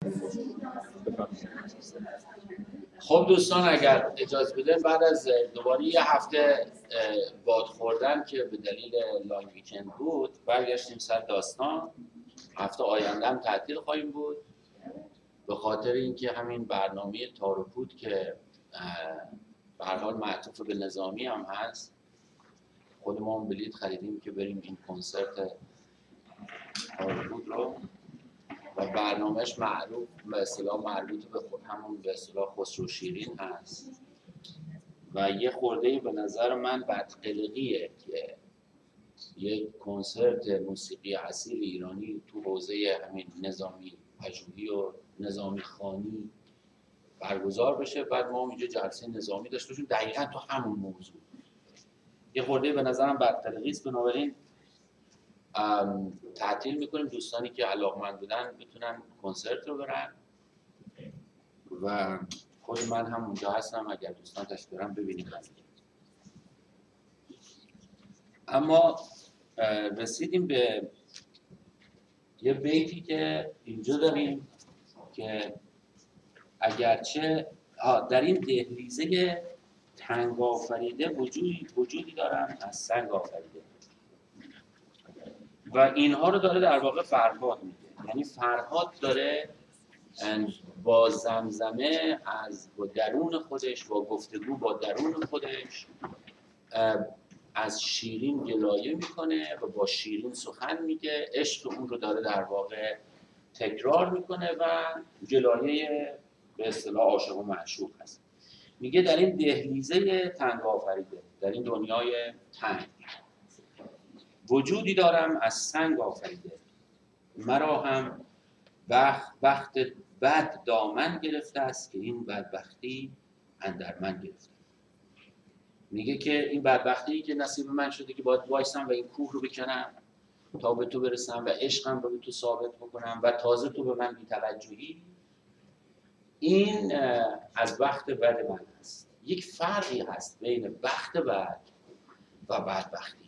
خب دوستان اگر اجازه بده بعد از دوباره یه هفته باد خوردن که به دلیل لانگ ویکند بود برگشتیم سر داستان. هفته آینده هم تعطیل خواهیم بود به خاطر اینکه همین برنامه تار و پود که به هر حال معطوف به نظامی هم هست، خود ما هم بلیط خریدیم که بریم این کنسرت تار و پود رو و برنامهش معروف به اصطلاح مربوط به خود همون به اصطلاح خسرو شیرین هست و یه خورده به نظر من بدقلقیه که یک کنسرت موسیقی اصیل ایرانی تو حوزه همین نظامی پژوهی و نظامی خوانی برگزار بشه. بعد ما اینجا جلسه نظامی داشته باشیم دقیقاً تو همون موضوع. یه خورده به نظرم بدقلقی است. بنابراین تعطیل میکنیم، دوستانی که علاقمند بودن بتونن کنسرت رو برن و خود من هم اونجا هستم اگر دوستان تشریف بیارن ببینیم. اما رسیدیم به یه بیتی که اینجا داریم که اگرچه در این دهلیزه تنگ آفریده وجودی دارم از سنگ آفریده و اینها رو داره در واقع فرهاد میگه. یعنی فرهاد داره با زمزمه با درون خودش، با گفتگو با درون خودش از شیرین گلایه میکنه و با شیرین سخن میگه. عشق اون رو داره در واقع تکرار میکنه و گلایه به اصطلاح عاشق و معشوق هست. میگه در این دهلیزه تنگ آفریده، در این دنیای تنگ وجودی دارم از سنگ آفریده، مرا هم بخت بد دامن گرفته است که این بدبختی اندر من گرفته. میگه که این بدبختی که نصیب من شده که باید وایسم و این کوه رو بکنم تا به تو برسم و عشقم رو به تو ثابت بکنم و تازه تو به من بی‌توجهی، این از بخت بد من هست. یک فرقی هست بین بخت بد و بدبختی.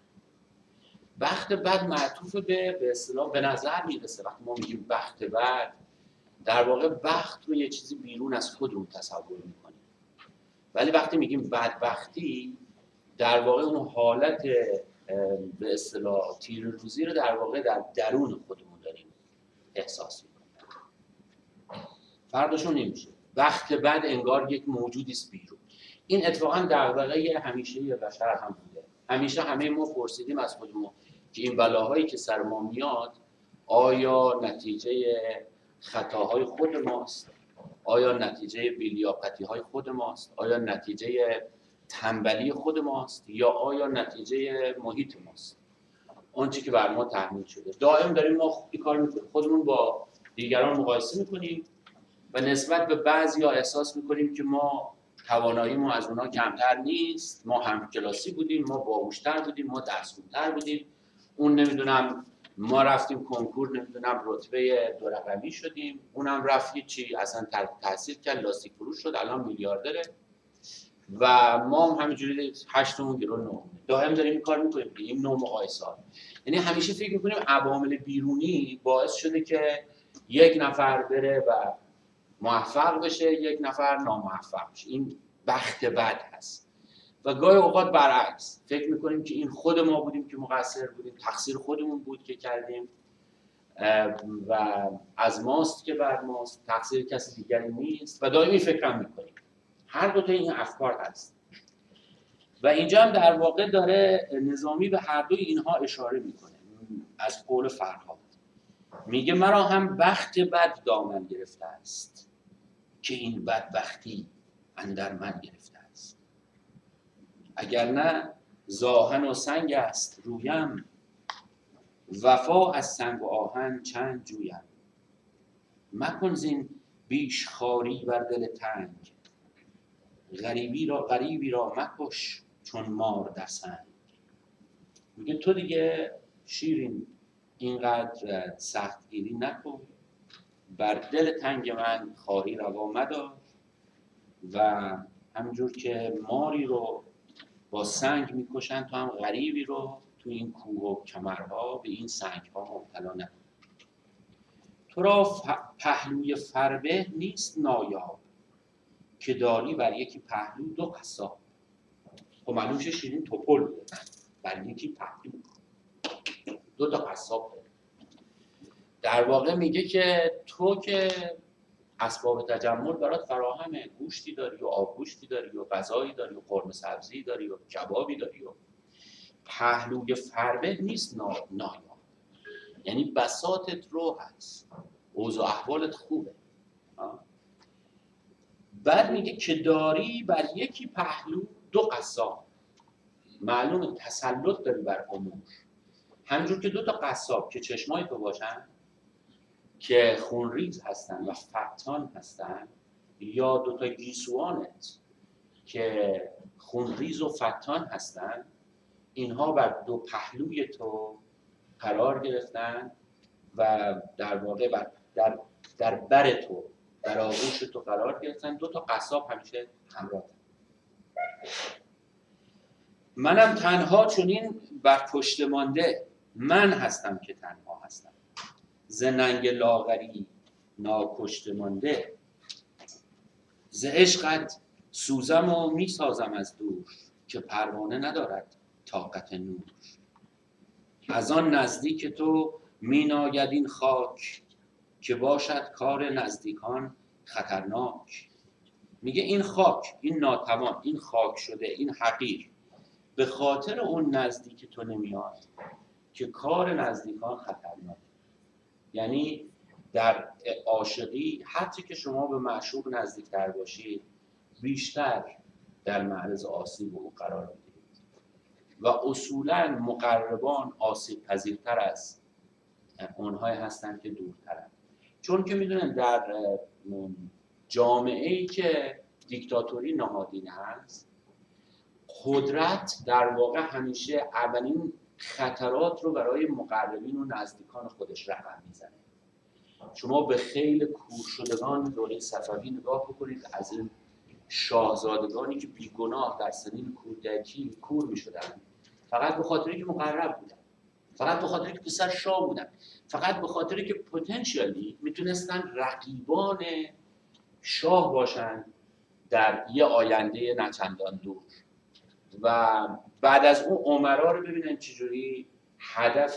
بخت بد معطوف به اصطلاح به نظر میرسه وقتی ما میگیم بخت بد، در واقع بخت رو یه چیزی بیرون از خودمون تصور میکنیم، ولی وقتی میگیم بدبختی در واقع اون حالت به اصطلاح تیر روزی رو در واقع در درون خودمون داریم احساس میکنیم. فرقشون نمیشه. بخت بد انگار یک موجودی است بیرون. این اتفاقا دغدغه همیشه بشر هم بوده. همیشه همه ما پرسیدیم از خودمون که این بلاهایی که سر ما میاد آیا نتیجه خطاهای خود ماست؟ آیا نتیجه بی‌لیاقتی‌های خود ماست؟ آیا نتیجه تنبلی خود ماست؟ یا آیا نتیجه محیط ماست؟ اون چیزی که بر ما تحمیل شده. دائم داریم ما این کار می‌کنیم، خودمون با دیگران مقایسه می‌کنیم و نسبت به بعضیا احساس می‌کنیم که ما تواناییمون از اونها کمتر نیست، ما هم کلاسی بودیم، ما باهوش‌تر بودیم، ما درس‌خوندتر بودیم، اون نمیدونم ما رفتیم کنکور نمیدونم رتبه 2 رقمی شدیم، اونم رفت چی اصلا تحصیل کرد لاستیک فروش شد الان میلیاردره و ما هم همینجوری 8مون گرو 9. دائم داریم این کار میکنیم، این نوع مقایسه. یعنی همیشه فکر میکنیم عوامل بیرونی باعث شده که یک نفر بره و موفق بشه، یک نفر ناموفق بشه. این بخت بد هست. و گاهی اوقات برعکس فکر میکنیم که این خود ما بودیم که مقصر بودیم، تقصیر خودمون بود که کردیم و از ماست که بر ماست، تقصیر کسی دیگری نیست و دائمی فکر میکنیم. هر دو تا این افکار هست و اینجا هم در واقع داره نظامی به هر دوی اینها اشاره میکنه. از قول فرهاد میگه مرا هم بخت بد دامن گرفته است که این بدبختی اندر من گرفته است. اگر نه زاهن و سنگ است رویم، وفا از سنگ و آهن چند جویم. مکن زین بیش خواری بر دل تنگ، غریبی را مکش چون مار در سنگ. میگه تو دیگه شیرین اینقدر سختگیری نکن، بر دل تنگ من خواری روا مدار و همینجور که ماری رو با سنگ میکشن تو هم غریبی رو تو این کوه و کمرها به این سنگ‌ها مبتلا نکن. تو را پهلوی فربه نیست نایاب، که داری بر یکی پهلو دو قصاب. خب معلوم شه شیرین توپل بوده، بر یکی پهلو دو تا قصاب داره. در واقع میگه که تو که اسباب تجمل برات فراهمه، گوشتی داری و آبگوشتی داری و غذایی داری و قرمه سبزی داری و کبابی داری و پهلوی فربه نیست نایاب، یعنی بساطت رو هست، اوضاع احوالت خوبه. بعد میگه که داری بر یکی پهلو دو قصاب، معلومه تسلط داری بر امور. همینجور که دو تا قصاب که چشمای تو باشن، که خونریز هستن و فتان هستن، یا دو تا گیسوانت که خونریز و فتان هستن، اینها بر دو پهلوی تو قرار گرفتن و در واقع در بر تو، در آغوش تو قرار گرفتن. دو تا قصاب همیشه همراه. منم تنها چنین بر پشت مانده، من هستم که تنها هستم. ز ننگ لاغری ناکشته مانده، ز عشقت سوزم و می سازم از دور، که پروانه ندارد طاقت نور. از آن نزدیک تو می ناید این خاک، که باشد کار نزدیکان خطرناک. میگه این خاک، این ناتوان، این خاک شده، این حقیر، به خاطر اون نزدیک تو نمیاد که کار نزدیکان خطرناک. یعنی در عاشقی هرچی که شما به معشوق نزدیکتر باشید، بیشتر در معرض آسیب او قرار میگیرید و اصولاً مقربان آسیب پذیرتر از اونهایی هستند که دورترند. چون که میدونن در جامعه‌ای که دیکتاتوری نهادین هست، قدرت در واقع همیشه اولین خطرات رو برای مقربین و نزدیکان خودش رقم میزنه. شما به خیل کورشدگان دوره صفوی نگاه بکنید، از این شاهزادگانی که بیگناه در سنین کودکی کور میشدن، فقط به خاطری که مقرب بودن، فقط به خاطری که پسر شاه بودن، فقط به خاطری که پتانسیالی میتونستن رقیبان شاه باشن در یه آینده نچندان دور. و بعد از اون امرا رو ببینن چجوری هدف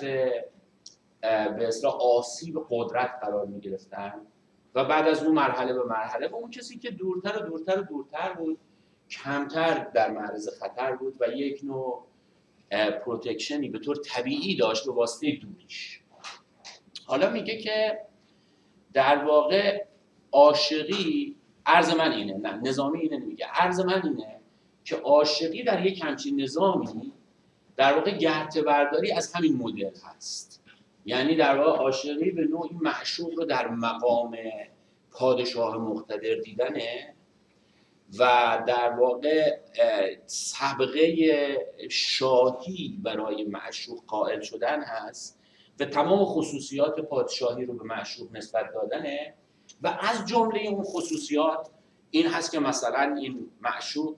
به اصطلاح آسیب قدرت قرار می گرفتن و بعد از اون مرحله به مرحله و اون کسی که دورتر و دورتر و دورتر بود کمتر در معرض خطر بود و یک نوع پروتکشنی به طور طبیعی داشت به واسطه دوریش. حالا میگه که در واقع عاشقی، عرض من اینه، نه نظامی اینه نمیگه، عرض من اینه که عاشقی در یک همچین نظامی در واقع گرته برداری از همین مدل هست. یعنی در واقع عاشقی به نوعی معشوق رو در مقام پادشاه مقتدر دیدنه و در واقع سابقه شاهی برای معشوق قائل شدن هست و تمام خصوصیات پادشاهی رو به معشوق نسبت دادنه و از جمله اون خصوصیات این هست که مثلا این معشوق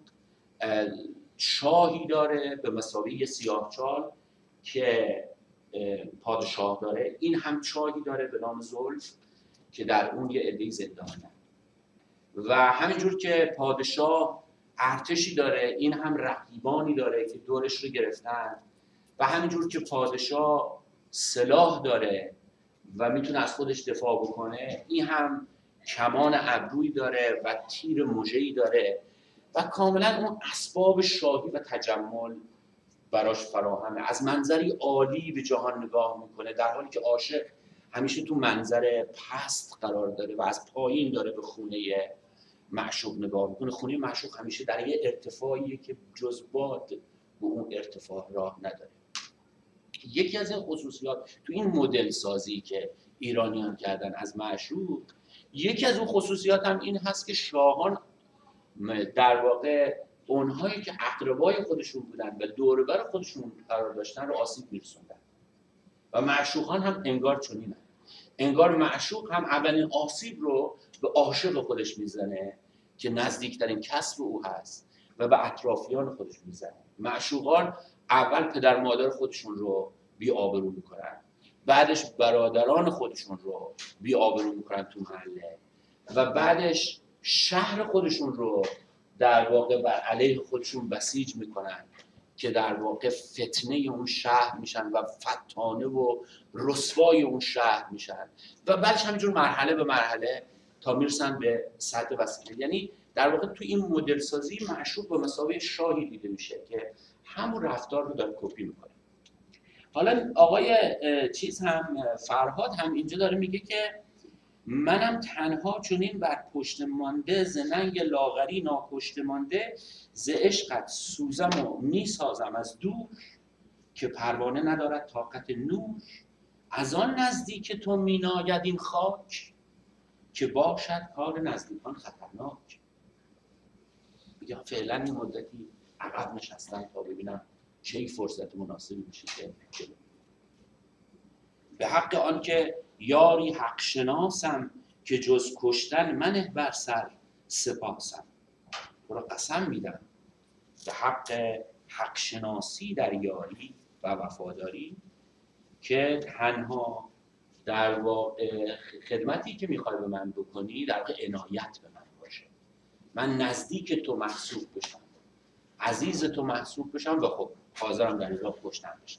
شاهی داره به مثابه سیاهچال که پادشاه داره، این هم چاهی داره به نام زلف که در اون یه عده‌ای زندانه و همینجور که پادشاه ارتشی داره، این هم رقیبانی داره که دورش رو گرفتن و همینجور که پادشاه سلاح داره و میتونه از خودش دفاع بکنه، این هم کمان ابرویی داره و تیر مژه‌ای داره و کاملا اون اسباب شاهی و تجمل براش فراهمه. از منظری عالی به جهان نگاه میکنه، در حالی که عاشق همیشه تو منظر پست قرار داره و از پایین داره به خونه معشوق نگاه میکنه. خونه معشوق همیشه در یه ارتفاعیه که جز باد به اون ارتفاع راه نداره. یکی از این خصوصیات تو این مدل سازی که ایرانیان کردن از معشوق، یکی از اون خصوصیات هم این هست که شاهان در واقع اونهایی که اقربای خودشون بودن و دور و بر خودشون قرار داشتن رو آسیب میرسوندن و معشوقان هم انگار چنینن. انگار معشوق هم اولین آسیب رو به عاشق خودش میزنه که نزدیکترین کس به او هست و به اطرافیان خودش میزنه. معشوقان اول پدر مادر خودشون رو بی آبرو میکنن بعدش برادران خودشون رو بی‌آبرو میکنن تو محله و بعدش شهر خودشون رو در واقع بر علیه خودشون بسیج میکنن که در واقع فتنه اون شهر میشن و فتانه و رسوای اون شهر میشن و بعدش همینجور مرحله به مرحله تا میرسن به سطح وسیله. یعنی در واقع تو این مدل سازی معشوق به مثابه شاهی دیده میشه که همون رفتار رو داره کپی میکنه. حالا آقای فرهاد هم اینجا داره میگه که منم تنها چنین بر پشت مانده ز ننگ لاغری ناکشته مانده ز عشقت سوزم و میسازم از دور که پروانه ندارد طاقت نور از آن نزدیک تو میناید این خاک که باشد کار نزدیکان خطرناک. میگه فعلا این مدتی عقب نشستم تا ببینم چه فرصت مناسبی میشه که به حق آن که یاری حق شناسم که جز کشتن منه بر سر سپاسم. برو قسم میدم به حق شناسی در یاری و وفاداری که تنها در واقع خدمتی که میخوای به من بکنی در واقع عنایت به من باشه، من نزدیک تو محسوب بشم، عزیز تو محسوب بشم و خب حاضرم در راه کشتن بشم.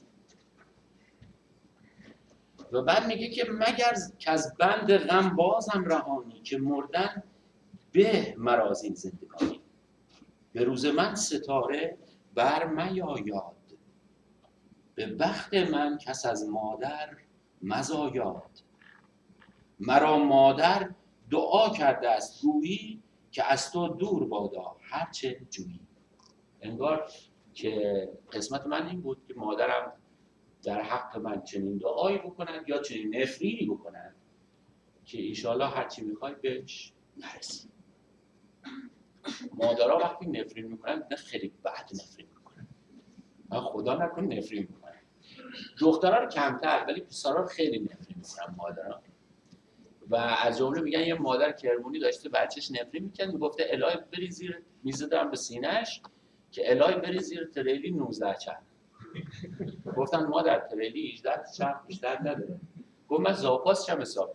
و بعد میگه که مگر که از بند غم بازم رهانی که مردن به مرا این زندگانی به روز من ستاره بر میایاد به بخت من کس از مادر مزایاد. مرا مادر دعا کرده است گویی که از تو دور بادا هرچه جویی. انگار که قسمت من این بود که مادرم در حق من چنین دعایی بکنند یا چنین نفرینی بکنند که ایشالله هرچی میخوای بهش نرسی. مادرها وقتی نفرین میکنن نه خیلی بد نفرین میکنن، خدا نکنه نفرین میکنن. دخترها رو کمتر ولی پسرها رو خیلی نفرین میکنن مادرها. و از جمله میگن یه مادر کرمونی داشته بچهش نفرین میکنه، میگفته الهی بری زیر میزه دارم به سینه‌اش که الهی بری زیر تریلی 19 چرخ. گفتن مادر تریلی 18 چرخ بیشتر نداره. گفت من زاپاس چم حساب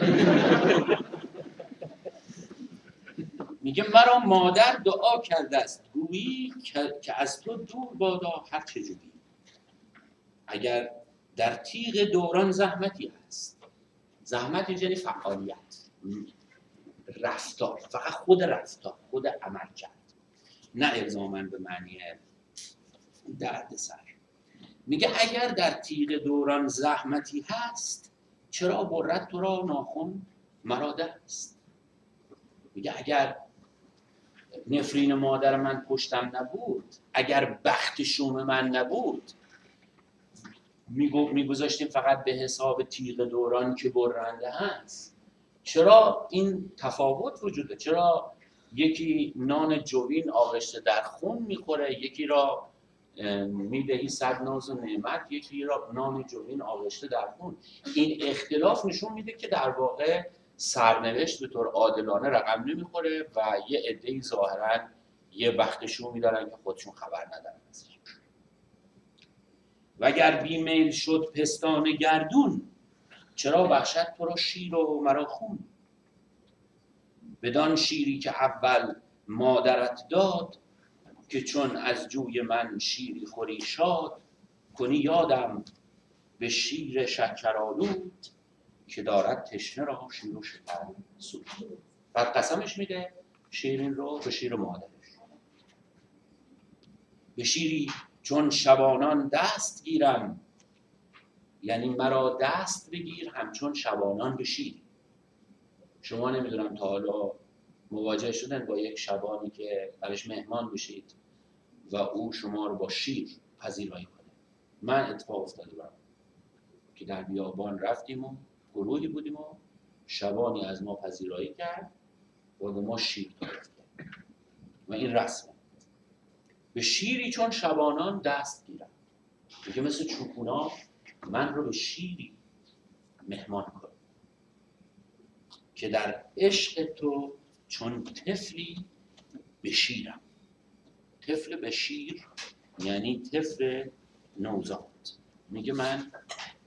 میگه مرا مادر دعا کرده است گویی که از تو دور بادا هر چه جویی. اگر در تیغ دوران زحمتی هست، زحمت یعنی فعالیت، رفتار، فقط خود رفتار، خود عمل کرد، نه الزاماً به معنی دردسر. میگه اگر در تیغ دوران زحمتی هست چرا برد تو را ناخن مرا دست. میگه اگر نفرین مادر من پشتم نبود، اگر بخت شوم من نبود، میگذاشتیم فقط به حساب تیغ دوران که برنده هست. چرا این تفاوت وجوده؟ چرا یکی نان جوین آغشته در خون میخوره، یکی را میدهی صد ناز و نعمت، یکی را نان جوین آغشته در خون؟ این اختلاف نشون میده که در واقع سرنوشت به طور عادلانه رقم نمیخوره و یه عده‌ای ظاهراً یه بختشون میدارن که خودشون خبر ندارن ازش. وگر بیمیل شد پستان گردون چرا بخشد تو را شیر و مرا خون. بدان شیری که اول مادرت داد که چون از جوی من شیری خوری شاد کنی یادم به شیر شکرآلود که دارد تشنه را شیر و شکر سود. بعد قسمش میده شیرین رو به شیر مادرش. به شیری چون شبانان دست گیرم، یعنی مرا دست بگیر همچون شبانان به شیر. شما نمیدونم تا حالا مواجه شدن با یک شبانی که برش مهمان بشید و او شما رو با شیر پذیرایی کنه. من اتفاق افتاده برام که در بیابان رفتیم و گروهی بودیم و شبانی از ما پذیرایی کرد و به ما شیر داد و این رسمه. به شیری چون شبانان دست گیرم، میگه مثل چوپونا من رو به شیری مهمان کن که در عشق تو چون طفلی به شیرم. طفل به شیر یعنی طفل نوزاد. میگه من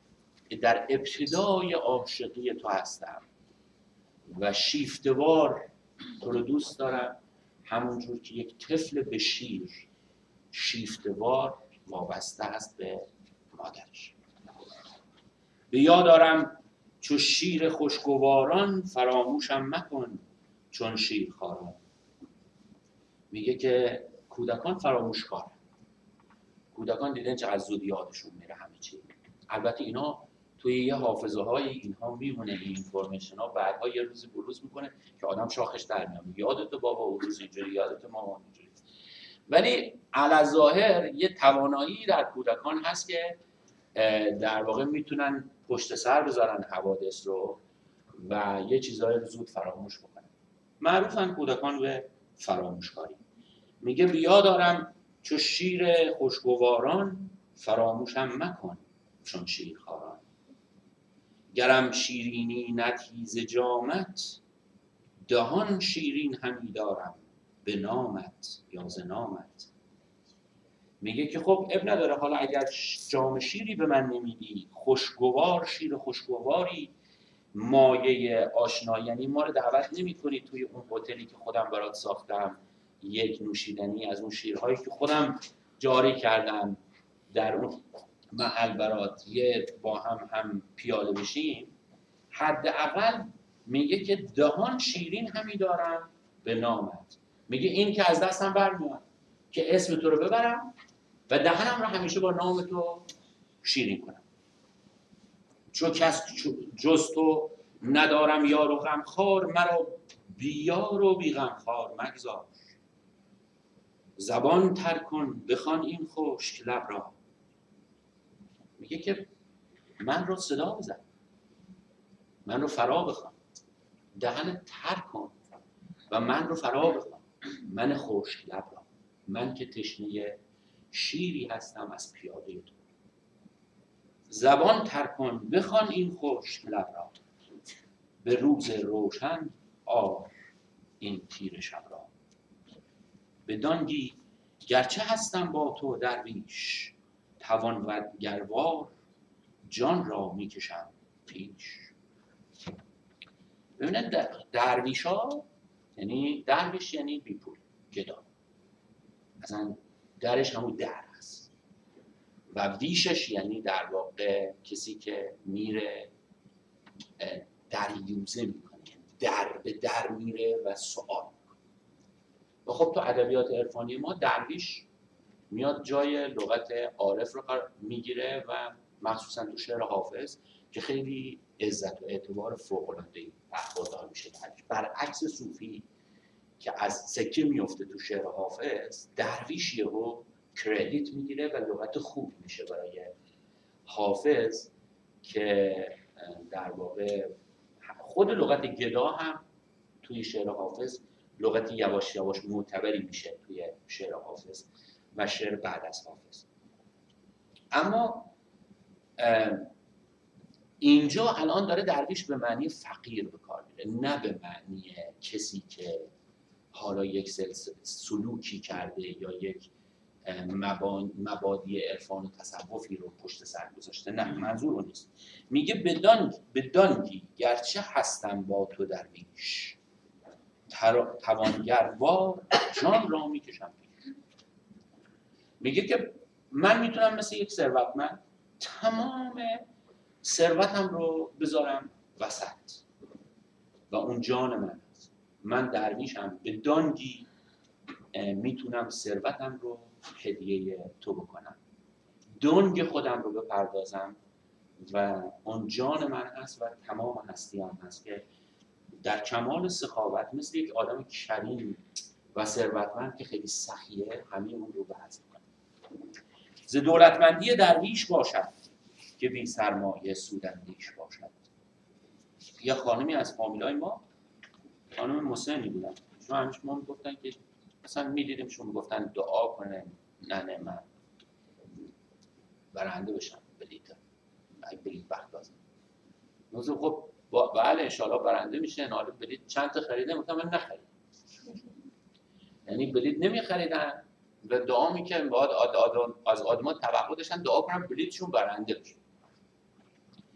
در ابتدای عاشقی تو هستم و شیفته‌وار تو رو دوست دارم، همونجور که یک طفل به شیر شیفته‌وار وابسته است به مادرش. به یاد دارم چو شیر خوشگواران، فراموشم مکن چون شیرخواران. میگه که کودکان فراموشکارن. کودکان دیدن چقدر زود یادشون میره همه چی. البته اینا توی یه حافظه های اینها میمونه، این اینفورمیشن ها بعدها یه روزی بروز میکنه که آدم شاخش در میاد. یادت بابا اون روز اینجوری، یادت مامان اینجوری. ولی علاظاهر یه توانایی در کودکان هست که در واقع میتونن پشت سر بذارن حوادث رو و یه چیزایی رو زود فراموش بکنن. معروفن کودکان به فراموشکاری. میگه بیا دارم چو شیر خوشگواران، فراموشم مکن چون شیرخواران. گرم شیرینی نتیز جامت، دهان شیرین همی دارم به نامت یا ز نامت. میگه که خب اب نداره، حالا اگر جام شیری به من نمیدی، خوشگوار شیر خوشگواری مایه آشنایی، یعنی ما رو دعوت نمی کنی توی اون هتلی که خودم برات ساختم، یک نوشیدنی از اون شیرهایی که خودم جاری کردم در اون محل برات یه با هم پیاله بشیم. حداقل میگه که دهان شیرین همی دارم به نامت. میگه این که از دستم برمیاد که اسم تو رو ببرم و دهنم رو همیشه با نام تو شیرین کنم. چون کس جز تو ندارم یار و غمخوار، مرا بی یار و بی غمخوار مگذار. زبان تر کن بخوان این خشک لب را. میگه که من رو صدا بزن، من رو فرا بخوان، دهن تر کن و من رو فرا بخوان، من خشک لب را، من که تشنه شیری هستم از پیاده تو. زبان تر کن بخوان این خشک لب را، به روز روشن آر این تیره شب را. بدانگی گرچه هستم با تو درویش، توانگروار جان را میکشم پیش. ببینید درویش ها یعنی درویش یعنی بی پول، گدا. مثلا درش همون در هست و ویشش یعنی در واقع کسی که میره دریوزه میکنه، در به در میره و سوال میکنه. و خب تو ادبیات عرفانی ما درویش میاد جای لغت عارف رو میگیره و مخصوصا تو شعر حافظ که خیلی عزت و اعتبار فوق‌العاده‌ای برخوردار میشه. برعکس صوفی که از سکه میفته تو شعر حافظ، درویش یهو کردیت میگیره و لغت خوب میشه برای حافظ که در واقع خود لغت گدا هم توی شعر حافظ لغت یواش یواش معتبری میشه توی شعر حافظ و شعر بعد از حافظ. اما اینجا الان داره درویش به معنی فقیر به کار میره، نه به معنی کسی که حالا یک سلوکی کرده یا یک مبادی عرفان و تصوفی رو پشت سر گذاشته. نه، منظور اون نیست. میگه بدانگی گرچه هستم با تو درویش، توانگروار جان را میکشم پیش. میگه که من میتونم مثل یک ثروتمند تمام ثروتم رو بذارم وسط و اون جان من هست. من درویشم، به دانگی میتونم ثروتم رو هدیه تو بکنم، دنگ خودم رو بپردازم و اون جان من هست و تمام هستی هم هست که در کمال سخاوت مثل یک آدم کریم و ثروتمند که خیلی سخیه همه اون رو بحث کنه. ز دولتمندی درویش باشد که بی سرمایه سوداندیش باشد. یه خانمی از فامیلای ما، خانم مسنی بودن، شما همیشه ما میگفتن که مثلا میدیدیم شما میگفتن دعا کنه ننه من برنده بشم بلیت، اگه بلیت وقت لازم. موضوع خب بله انشالله برنده میشه. حالا بلیت چند تا خریده؟ گفتم من نخریدم. یعنی بلیت نمیخریدن و دعا میکنن باید از آدمان توقع داشتن دعا کنن بلیتشون برنده بشه.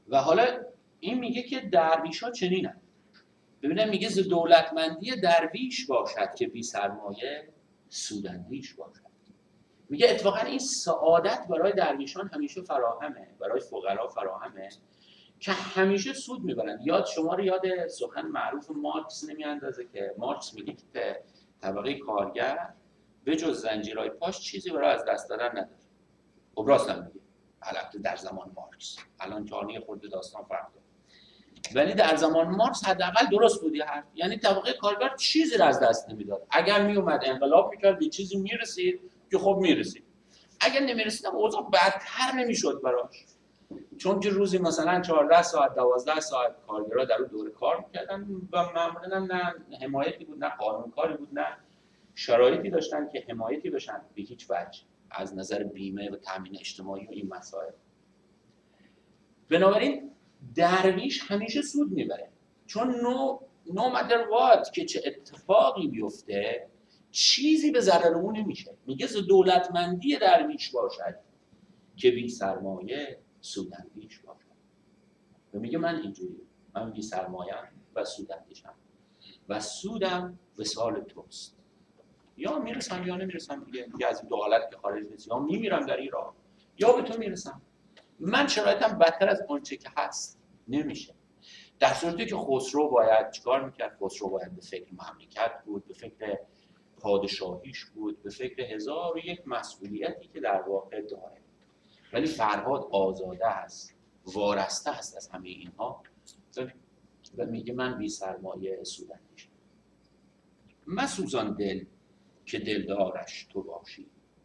و حالا این میگه که درویش ها چنینن. ببینم میگه ز دولتمندی درویش باشد که بی سرمایه سوداندیش باشد. میگه اتفاقا این سعادت برای درویشان همیشه فراهمه، برای فقرا فراهمه که همیشه سود میبرن. شما رو یاد سخن معروف مارکس نمیاندازه که مارکس میگه که طبقه کارگر به جز زنجیرهای پاش چیزی برای از دست دادن نداره. خب راست هم میگه، البته در زمان مارکس، الان جانی خورده داستان فرق داره، ولی در زمان مارکس حداقل درست بودی حرف. یعنی طبقه کارگر چیزی را از دست نمیداد. اگر میومد انقلاب میکرد به چیزی میرسید که خب میرسید، اگر نمیرسید اوضاع بدتر نمیشد براش، چون که روزی مثلا 14 ساعت 12 ساعت کارگرها در اون دوره کار میکردن و معمولا نه حمایتی بود، نه قانونکاری بود، نه شرایطی داشتن که حمایتی بشن به هیچ وجه از نظر بیمه و تامین اجتماعی و این مسائل. بنابراین درویش همیشه سود میبره، چون نو مدر وات که چه اتفاقی بیفته چیزی به ضرر اون نمیشه. میگه ز دولتمندی درویش باشد که بی سرمایه سوداندیش باشد. و میگه من اینجوری، من بی سرمایه و سوداندیشم و سودم وصال توست. یا میرسم یا نمیرسم دیگه از این دو حالت که خارج نیست، یا میمیرم در این راه یا به تو میرسم. من شرایطم بدتر از آنچه که هست نمیشه. در صورتی که خسرو باید چیکار میکرد؟ خسرو باید به فکر مملکت بود، به فکر پادشاهیش بود، به فکر 1001 مسئولیتی که در واقع داره. ولی فرهاد آزاده است، وارسته است از همه اینها و میگه من بی سرمایه سوداندیشم. مسوزان دل که دلدارش تو باشی،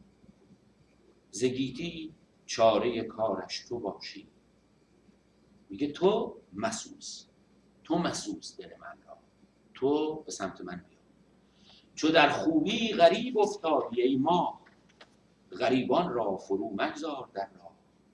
ز گیتی چاره کارش تو باشی. میگه تو مسوز دل من را، تو به سمت من بیا. چو در خوبی غریب افتادی ای ماه، غریبان را فرو مگذار در راه.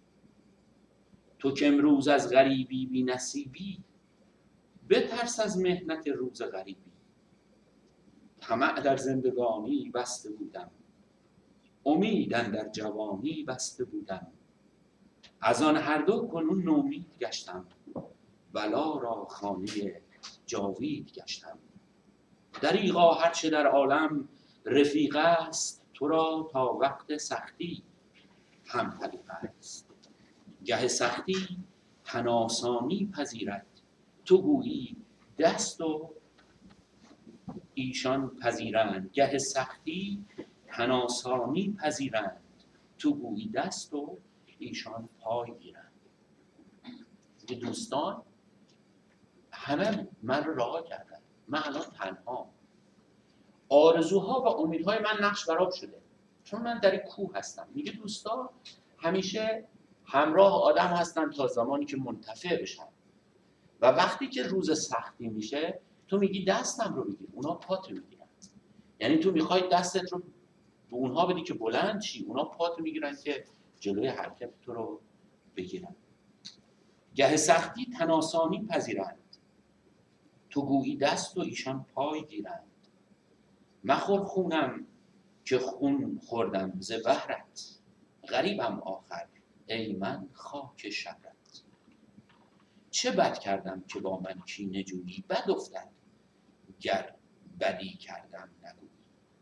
تو که امروز از غریبی بی نصیبی، بترس از محنت روز غریبی. طمع در زندگانی بسته بودم، امید اندر جوانی بسته بودم. از آن هر دو کنون نومید گشتم، بلا را خانه جاوید گشتم. دریغا هرچه در عالم رفیق است، تو را تا وقت سختی هم طریق است. گه سختی تن آسانی پذیرد، تو گویی دست و ایشان پذیرند. گه سختی تن آسانی پذیرند، تو گویی دست و ایشان پای گیرند. دوستان همه من رو رها کردن، من الان تنها. آرزوها و امیدهای من نقش برآب شده، چون من در این کوه هستم. میگه دوستان همیشه همراه آدم هستن تا زمانی که منتفع بشن، و وقتی که روز سختی میشه تو میگی دستم رو بگیر، اونا پات میگیرن. یعنی تو میخوای دستت رو به اونها بدی که بلند چی، اونا پات میگیرن که جلوی حرکت تو رو بگیرن. گه سختی تن آسانی پذیرند، تو گویی دست و ایشان پای گیرند. مخور خونم که خون خوردم ز بهرت، غریبم آخر ای من خاک شهرت. چه بد کردم که با من کینه جویی، بد افتد گر بدی کردم نگویی.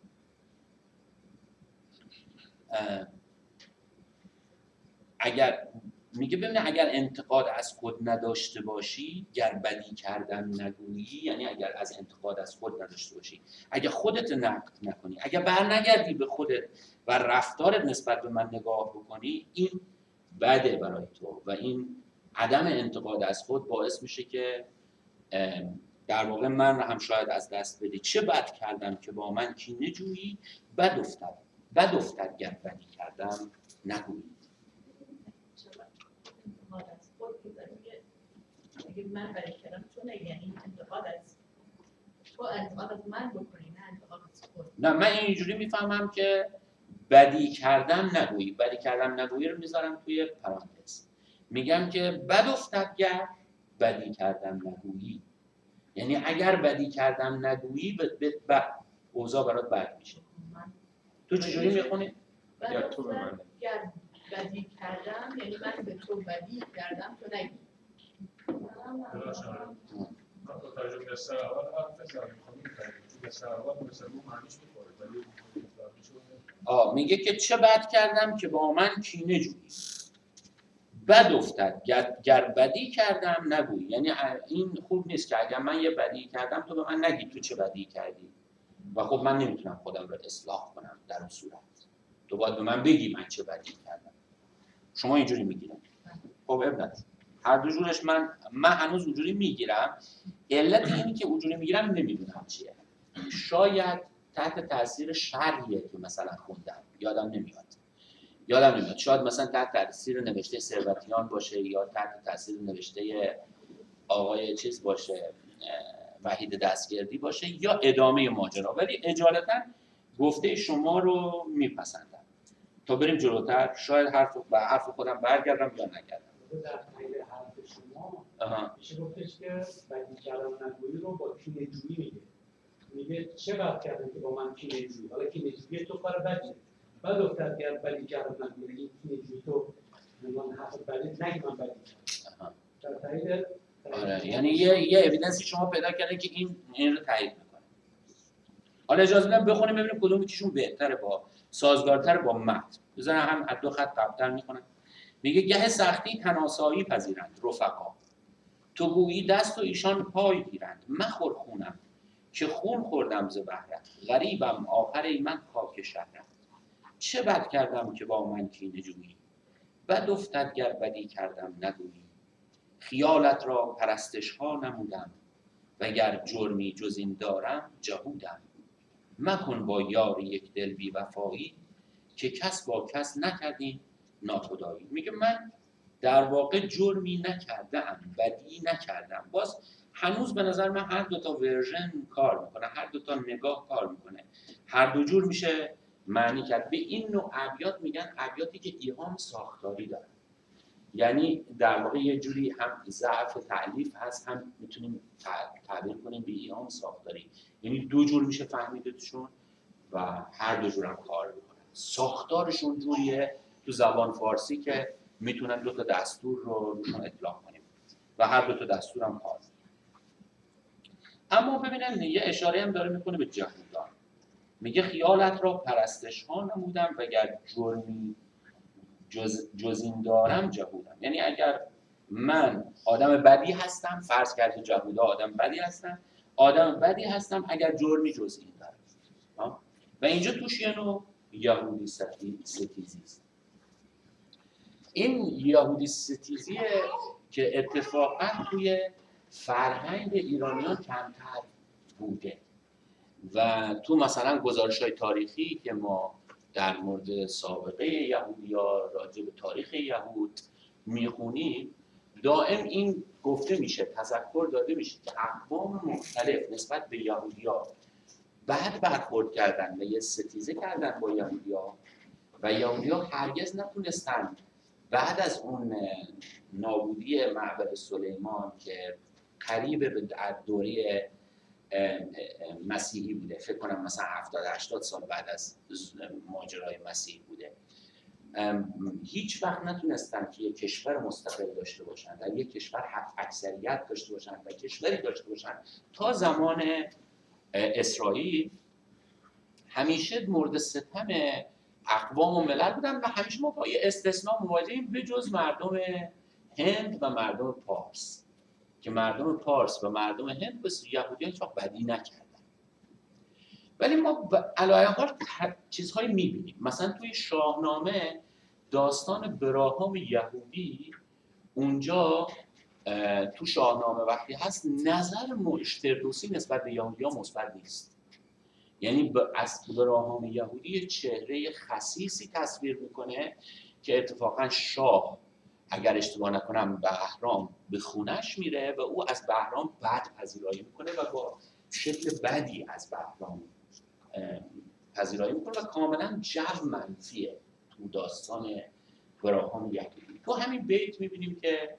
اگر میگه ببینه اگر انتقاد از خود نداشته باشی، گر بدی کردن نگویی، یعنی اگر از انتقاد از خود نداشته باشی، اگر خودت نقد نکنی، اگر برنگردی به خودت و رفتارت نسبت به من نگاه بکنی، این بده برای تو و این عدم انتقاد از خود باعث میشه که در واقع من هم شاید از دست بدی. چه بد کردم که با من کینه جویی، بد افتد گر بدی کردم نگویی. من برای کردم چون یعنی انتقاد از تو انتقاد از من بکنی، نه انتقاد از خود. نه من اینجوری میفهمم که بدی کردم نگویی، بدی کردم نگویی رو میذارم توی پرانتز. میگم که بد افتد گر بدی کردم نگویی، یعنی اگر بدی کردم نگویی اوضاع برات بد میشه. تو چجوری میخونی؟ یا تو به من گر بدی کردم یعنی من به تو بدی کردم تو نگی. با توجه به دستور اول حرف زدیم چون دستور اول مثل اون معنیش میخوره ولی میگه که چه بد کردم که با من کینه جویی، بد افتد گر بدی کردم نگویی. یعنی این خوب نیست که اگر من یه بدی کردم تو به من نگی تو چه بدی کردی و خب من نمیتونم خودم رو اصلاح کنم در اون صورت، تو باید به من بگی من چه بدی کردم. شما اینجوری میگیرم، خب ابنت هر دو جورش من هنوز اونجوری میگیرم. علت اینی که اونجوری میگیرم نمیدونم چیه، شاید تحت تاثیر شرحیه که مثلا خوندم، یادم نمیاد. شاید مثلا تحت تاثیر نوشته ثروتیان باشه یا تحت تاثیر نوشته آقای چیز باشه، وحید دستگردی باشه، یا ادامه ماجرا. ولی اجالتا گفته شما رو میپسندم. تا بریم جلوتر شاید حرف خودم برگردم یا نگردم. در تایید حرف شما میشه گفتش که بدی کردن نگویی رو با کینه جویی میگه چه بد کردن که با من کینه جویی، حالا کینه جویی تو کار بدیه، بعد افتاد که بدی کردن نگویی، این کینه جویی تو من حرف بدی نگی من بدی کردم. در تایید آره، یعنی یه اوییدنسی شما پیدا کرده که این رو تایید میکنه. حالا اجازه بدم بخونیم ببینیم کدوم یکیشون بهتره، با سازگارتر با متن. بذارم هم از دو خط قبل‌تر میکنم. میگه گه سختی تناسایی پذیرند رفقا، تو گویی دست و ایشان پای گیرند. مخور خونم که خون خوردم ز بهرت، غریبم آخر ای من خاک شهرت. چه بد کردم که با من کینه جویی، بد افتد گر بدی کردم نگویی. خیالت را پرستش ها نمودم، وگر جرمی جز این دارم جهودم. مکن با یار یک دل بی وفایی، که کس با کس نکردیم ناخدایی. میگه من در واقع جرمی نکردم، بدی نکردم. باز هنوز به نظر من هر دو تا ورژن کار میکنه، هر دو تا نگاه کار میکنه، هر دو جور میشه معنی کرد. به این نوع ابیات میگن ابیاتی که ایهام ساختاری داره، یعنی در واقع یه جوری هم ضعف تألیف هست، هم میتونیم تعبیر کنیم به ایهام ساختاری. یعنی دو جور میشه فهمیدتشون و هر دو جور هم کار میکنن. ساختارشون جوریه تو زبان فارسی که میتونن دو تا دستور رو روشون اطلاق کنیم و هر دو تا دستور هم کار میکنن. اما ببینن یه اشاره هم داره میکنه به جهودان. میگه خیالت را پرستش ها نمودم، وگر جرمی جز این دارم جهودم. یعنی اگر من آدم بدی هستم، فرض کرده جهودا آدم بدی هستم اگر جرمی جز این دارم. و اینجا توش یه نوع یهودی ستیزی است. این یهودی ستیزیه که اتفاقا توی فرهنگ ایرانیان کمتر بوده و تو مثلا گزارش‌های تاریخی که ما در مورد سابقه یهودی‌ها راجع به تاریخ یهود میخونیم، دائم این گفته میشه، تذکر داده میشه که اقوام مختلف نسبت به یهودی‌ها بعد برخورد کردن و یه ستیزه کردن با یهودی‌ها و یهودی‌ها هرگز نتونستن بعد از اون نابودی معبد سلیمان که قریب به دوره مسیحی بوده، فکر کنم مثلا 70-80 سال بعد از ماجرای مسیح بوده، هیچ وقت نتونستن که یک کشور مستقل داشته باشن و یک کشور حق اکثریت داشته باشن و کشوری داشته باشن. تا زمان اسرائیل همیشه مورد ستم اقوام و ملل بودن و همیشه ما با یه استثناء مواجهیم به جز مردم هند و مردم پارس که مردم پارس و مردم هند به یهودیان هیچ وقت بدی نکردن. ولی ما علاوه حال چیزهایی میبینیم، مثلا توی شاهنامه داستان براهام یهودی اونجا تو شاهنامه وقتی هست نظر فردوسی نسبت به یهودیان مثبت نیست. یعنی از براهام یهودی چهره خسیسی تصویر میکنه که اتفاقا شاه اگر اشتباه نکنم بهرام به خونش میره و او از بهرام بد پذیرایی میکنه و با شکل بدی از بهرام پذیرایی میکنه و کاملا جو منفیه تو داستان براهام یهودی. تو همین بیت میبینیم که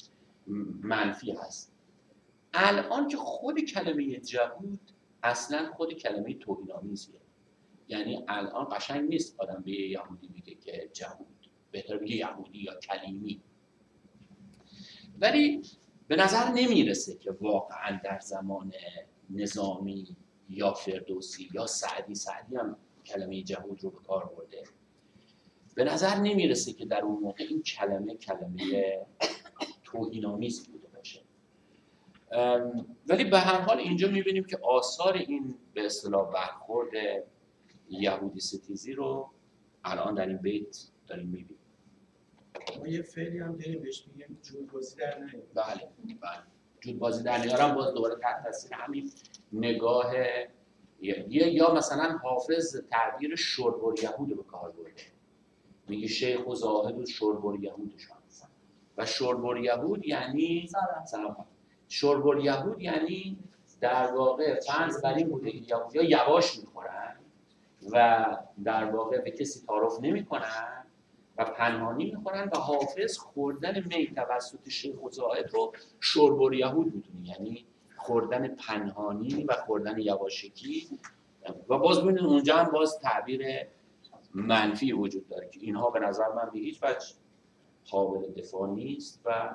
منفی هست. الان که خود کلمه جهود اصلا خود کلمه توهین‌آمیزیه، یعنی الان قشنگ نیست آدم به یهودی میگه که جهود، بهتر بگه یهودی یا کلیمی. ولی به نظر نمیرسه که واقعا در زمان نظامی یا فردوسی یا سعدی هم کلمه جهود رو به کار برده، به نظر نمیرسه که در اون موقع این کلمه توهین‌آمیز بوده باشه. ولی به هر حال اینجا میبینیم که آثار این به اصطلاح برخورد یهودی ستیزی رو الان در این بیت داریم میبینیم. ما یه فعلی هم داریم بهش میگیم جودبازی در نیار. بله جودبازی در نیارم باز دوباره تحت تاثیر همین نگاه یا مثلا حافظ تعبیر شربر یهود به کار برده، میگه شیخ و زاهد و شربر یهودشان و شربر یهود یعنی شربر یهود یعنی در واقع فرض بر این بوده که یهودی‌ها یواش میخورن و در واقع به کسی تعارف نمیکنن و پنهانی میخورن و حافظ خوردن می توسط شیخ و زاهد رو شربر یهود میدونه، یعنی خوردن پنهانی و خوردن یواشکی. و باز ببینید اونجا هم باز تعبیر منفی وجود داره که اینها به نظر من به هیچ وجه قابل دفاع نیست و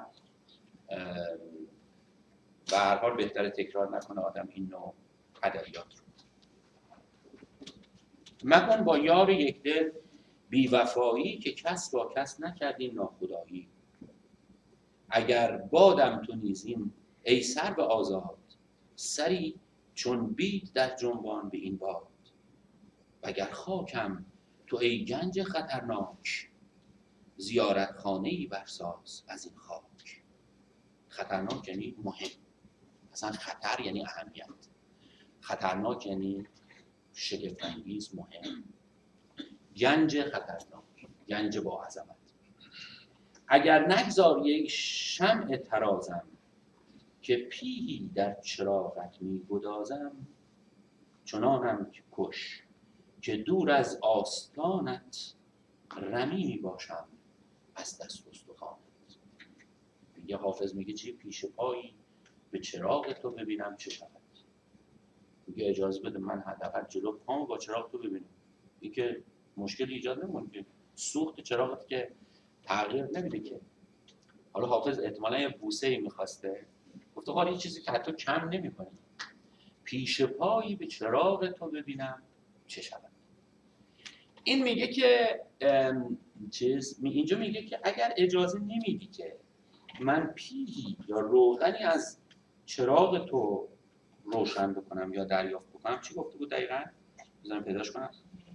به هر حال بهتره تکرار نکنه آدم این نوع ادبیات رو. مکن با یار یکدل بی وفایی که کس با کس نکردیم ناخدایی. اگر بادم تو نیزین ای سرو آزاد سری چون بید در جنبان به این باد. وگر خاکم تو ای گنج خطرناک زیارت خانه‌ای برساز از این خاک. خطرناک یعنی مهم، مثلا خطر یعنی اهمیت، خطرناک یعنی شگفت‌انگیز، مهم. گنج خطرناک، گنج با عظمت. اگر نگذار یک شمع ترازم که پیهی در چراغت می گدازم. چنانم که کش که دور از آستانت رمی می باشم از دست استخوانت. یه حافظ میگه چی؟ پیش پایی به چراغ تو ببینم چه شود. میگه اجازه بده من حداقل جلو پامو با چراغ تو ببینم. این که مشکلی ایجاد نمی‌کنه که سوخت چراغت که تغییر نمیده که. حالا حافظ احتمالاً یه بوسه‌ای می‌خواسته، گفته حالا یه چیزی که حتی کم نمی‌کنه. پیش پایی به چراغ تو ببینم چه شود. این میگه که اینجا میگه که اگر اجازه نمیدی که من پیهی یا روغنی از چراغ تو روشن بکنم یا دریافت بکنم، چی گفته بود دقیقاً؟ بذارم پیداش کنم.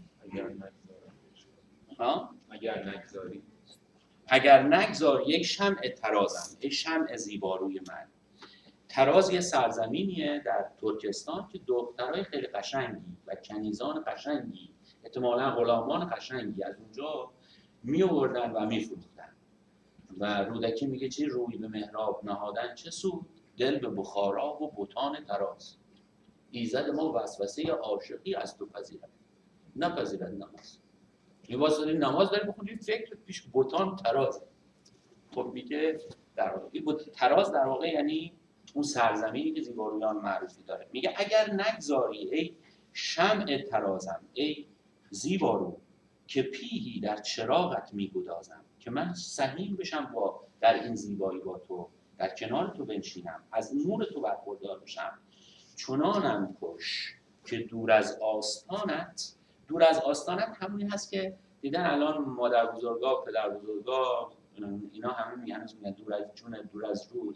اگر نگذاری یک شمع ترازم، یک شمع زیباروی من. تراز یه سرزمینیه در ترکستان که دخترای خیلی قشنگی و کنیزان قشنگی، احتمالاً غلامان قشنگی از اونجا می آوردن و می فروختن. و رودکی میگه چی؟ روی به محراب نهادن چه سود، دل به بخارا و بتان تراز. ایزد ما وسوسه عاشقی از تو پذیرد، نپذیرد نماز. لباس داری نماز داری بخونی فکر پیش بتان تراز. خب میگه در واقع تراز در واقع یعنی اون سرزمینی که زیبارویان معروفی داره. میگه اگر نگذاری ای شمع ترازم، ای زیبارو که پیهی در چراغت میگدازم، که من سهیم بشم با در این زیبایی با تو، در کنار تو بنشینم، از نور تو برخوردار بشم. چنانم کش که دور از آستانت. دور از آستانت همونی هست که دیدن الان مادر بزرگا و پدر بزرگا اینا همه میگن دور از جون، دور از رود،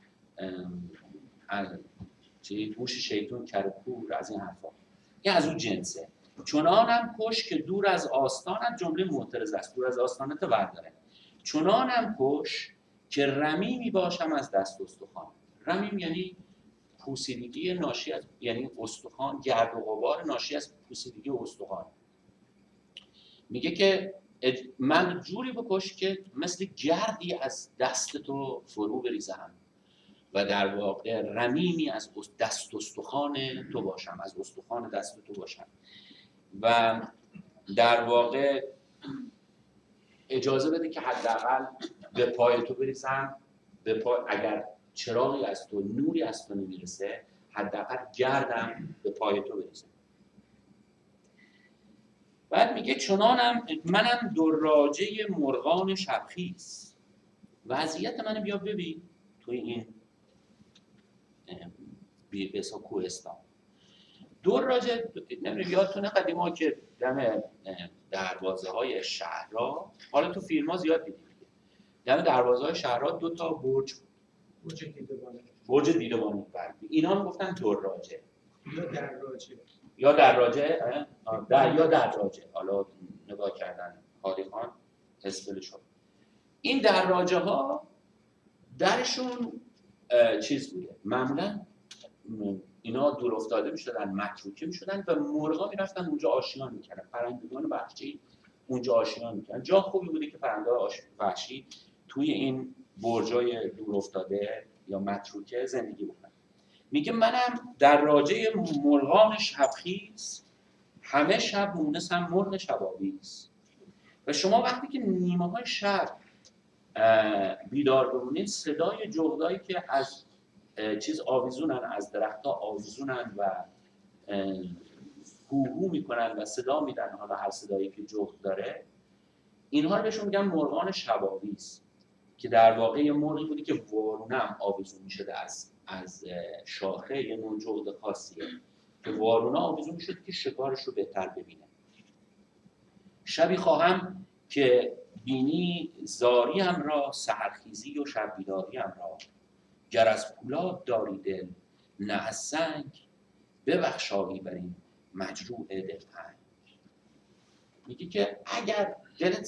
گوش شیطون کرکور، از این حرفا. این از اون جنسه. چنانم کش که دور از آستانت، جمله معترض است، دور از آستانت برداره. چنانم کش که رمی می باشم از دست استخوان. رمیم یعنی پوسیدگی ناشی از، یعنی استخوان، گرد و غبار ناشی از پوسیدگی استخوان. میگه که من جوری بکش که مثل گردی از دست تو فرو بریزم و در واقع رمیمی از دست استخوان تو باشم، از استخوان دست تو باشم. و در واقع اجازه بده که حداقل به پای تو بریزم، به پای، اگر چراغی از تو، نوری از تو نمیرسه، حداقل گردم به پای تو بریزم. بعد میگه چنانم منم دراجه مرغان شبخیز. وضعیت منو بیا ببین توی این به اسم کوهستان. دراجه نمیدونم یادتونه قدیما که دم دروازه‌های شهرها، حالا تو فیلم‌ها زیاد دیدیم دیگه، دم دروازه‌های شهرها 2 تا برج، برج دیدبانی برد، اینا هم گفتن دراجه یا دراجه یا دراجه، حالا نگاه کردن هادی خان اسپل شد. این دراجه ها درشون چیز بوده، معمولا اینا دور افتاده میشدن، متروکه میشدن و مرغا میرفتن اونجا آشیان میکردن، پرندگان وحشی اونجا آشیان میکردن. جا خوبی بوده که پرنده‌های وحشی توی این برجای دور افتاده یا متروکه زندگی بکنن. میگه منم دراجه مرغان شبخیز، همه شب مونسم مرغ شباویز. و شما وقتی که نیمه های شب بیدار بمونید، صدای جغدایی که از چیز آویزونن، از درختها آویزونن و هوهو میکنن و صدا میدن، حالا هر صدایی که جغد داره، اینها رو بهشون میگن مرغان شباویز، که در واقع یه مرغی بودی که وارونه هم آویزون میشده از شاخه، یه نوع جغد خاصیه که وارونه آویزون میشده که شکارش رو بهتر ببینه. شبی خواهم که بینی زاریم را، سحرخیزی و شب بیداریم را، گر از پولاد داری دل نه از سنگ، ببخشایی بر این مجروح دلتنگ. میگه که اگر دلت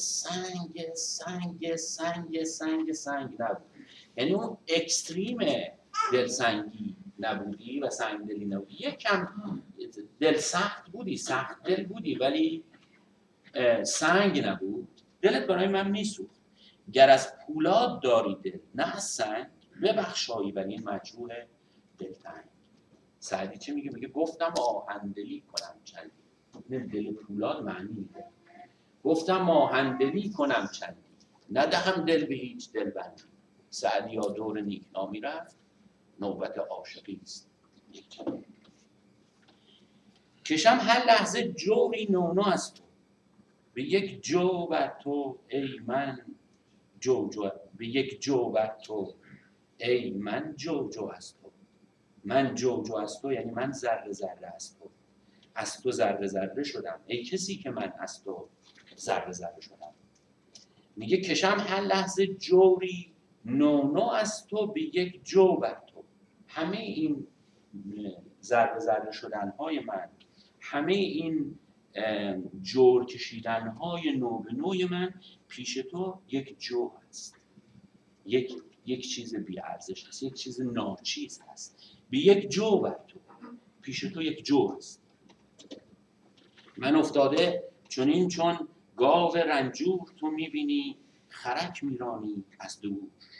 سنگ نبود، یعنی اون اکستریم دلسنگی نبودی و سنگ دلی نبودی، یکم دل سخت بودی، سخت دل بودی ولی سنگ نبود، دلت برای من میسوخت. گر از پولاد داری دل نه از سنگ، ببخشایی بر این مجروح دلتنگ. سعدی چه میگه؟ میگه گفتم آهندلی کنم چندی. دل پولاد معنی میده، گفتم آهندلی کنم چندی، ندهم دل به هیچ دلبندی. سعدی ها دور نیکنامی رفت، نوبت عاشقی است. کشم هر لحظه جوری نونو از تو، به یک جو بر تو ای من جو به یک جو بر تو ای من جو از تو. من جو از تو یعنی من ذره ذره از تو ذره ذره شدم، ای کسی که من از تو ذره ذره شدم. میگه کشم هر لحظه جوری نونو از تو، به یک جو بر تو. همه این ذره ذره شدن های من، همه این جور کشیدن های نو به نوع من پیش تو یک جو هست، یک چیز بی ارزش هست، یک چیز ناچیز هست. به یک جو بر تو، پیش تو یک جو هست. من افتاده چون گاو رنجور، تو میبینی خرک میرانی از دور.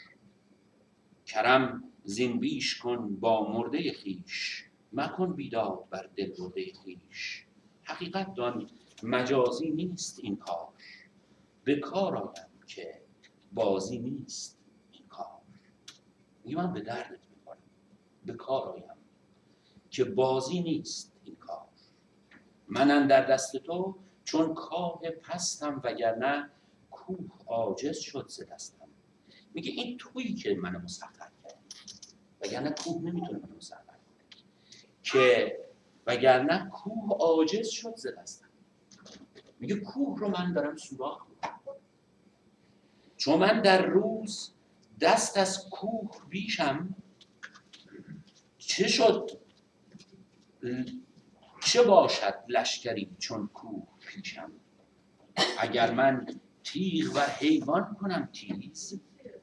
کرم زین بیش کن با مرده خیش، مکن بیداد بر دل برده خیش. حقیقت دان مجازی نیست این کار، به کار آیم که بازی نیست این کار. میگه من به دردت میکنم، به کار آیم که بازی نیست این کار. من اندر دست تو چون کاه پستم، وگرنه کوه عاجز شد ز دستم. میگه این تویی که منو مسخر کردی، وگرنه کوه نمیتونه منو مسخر کنه، که وگرنه کوه عاجز شد ز دستم. میگه کوه رو من دارم سوراخ میکنم، چون من در روز دست از کوه بیشم. چه شد چه باشد لشکری چون کوه پیشم، اگر من تیغ و حیوان کنم تیز.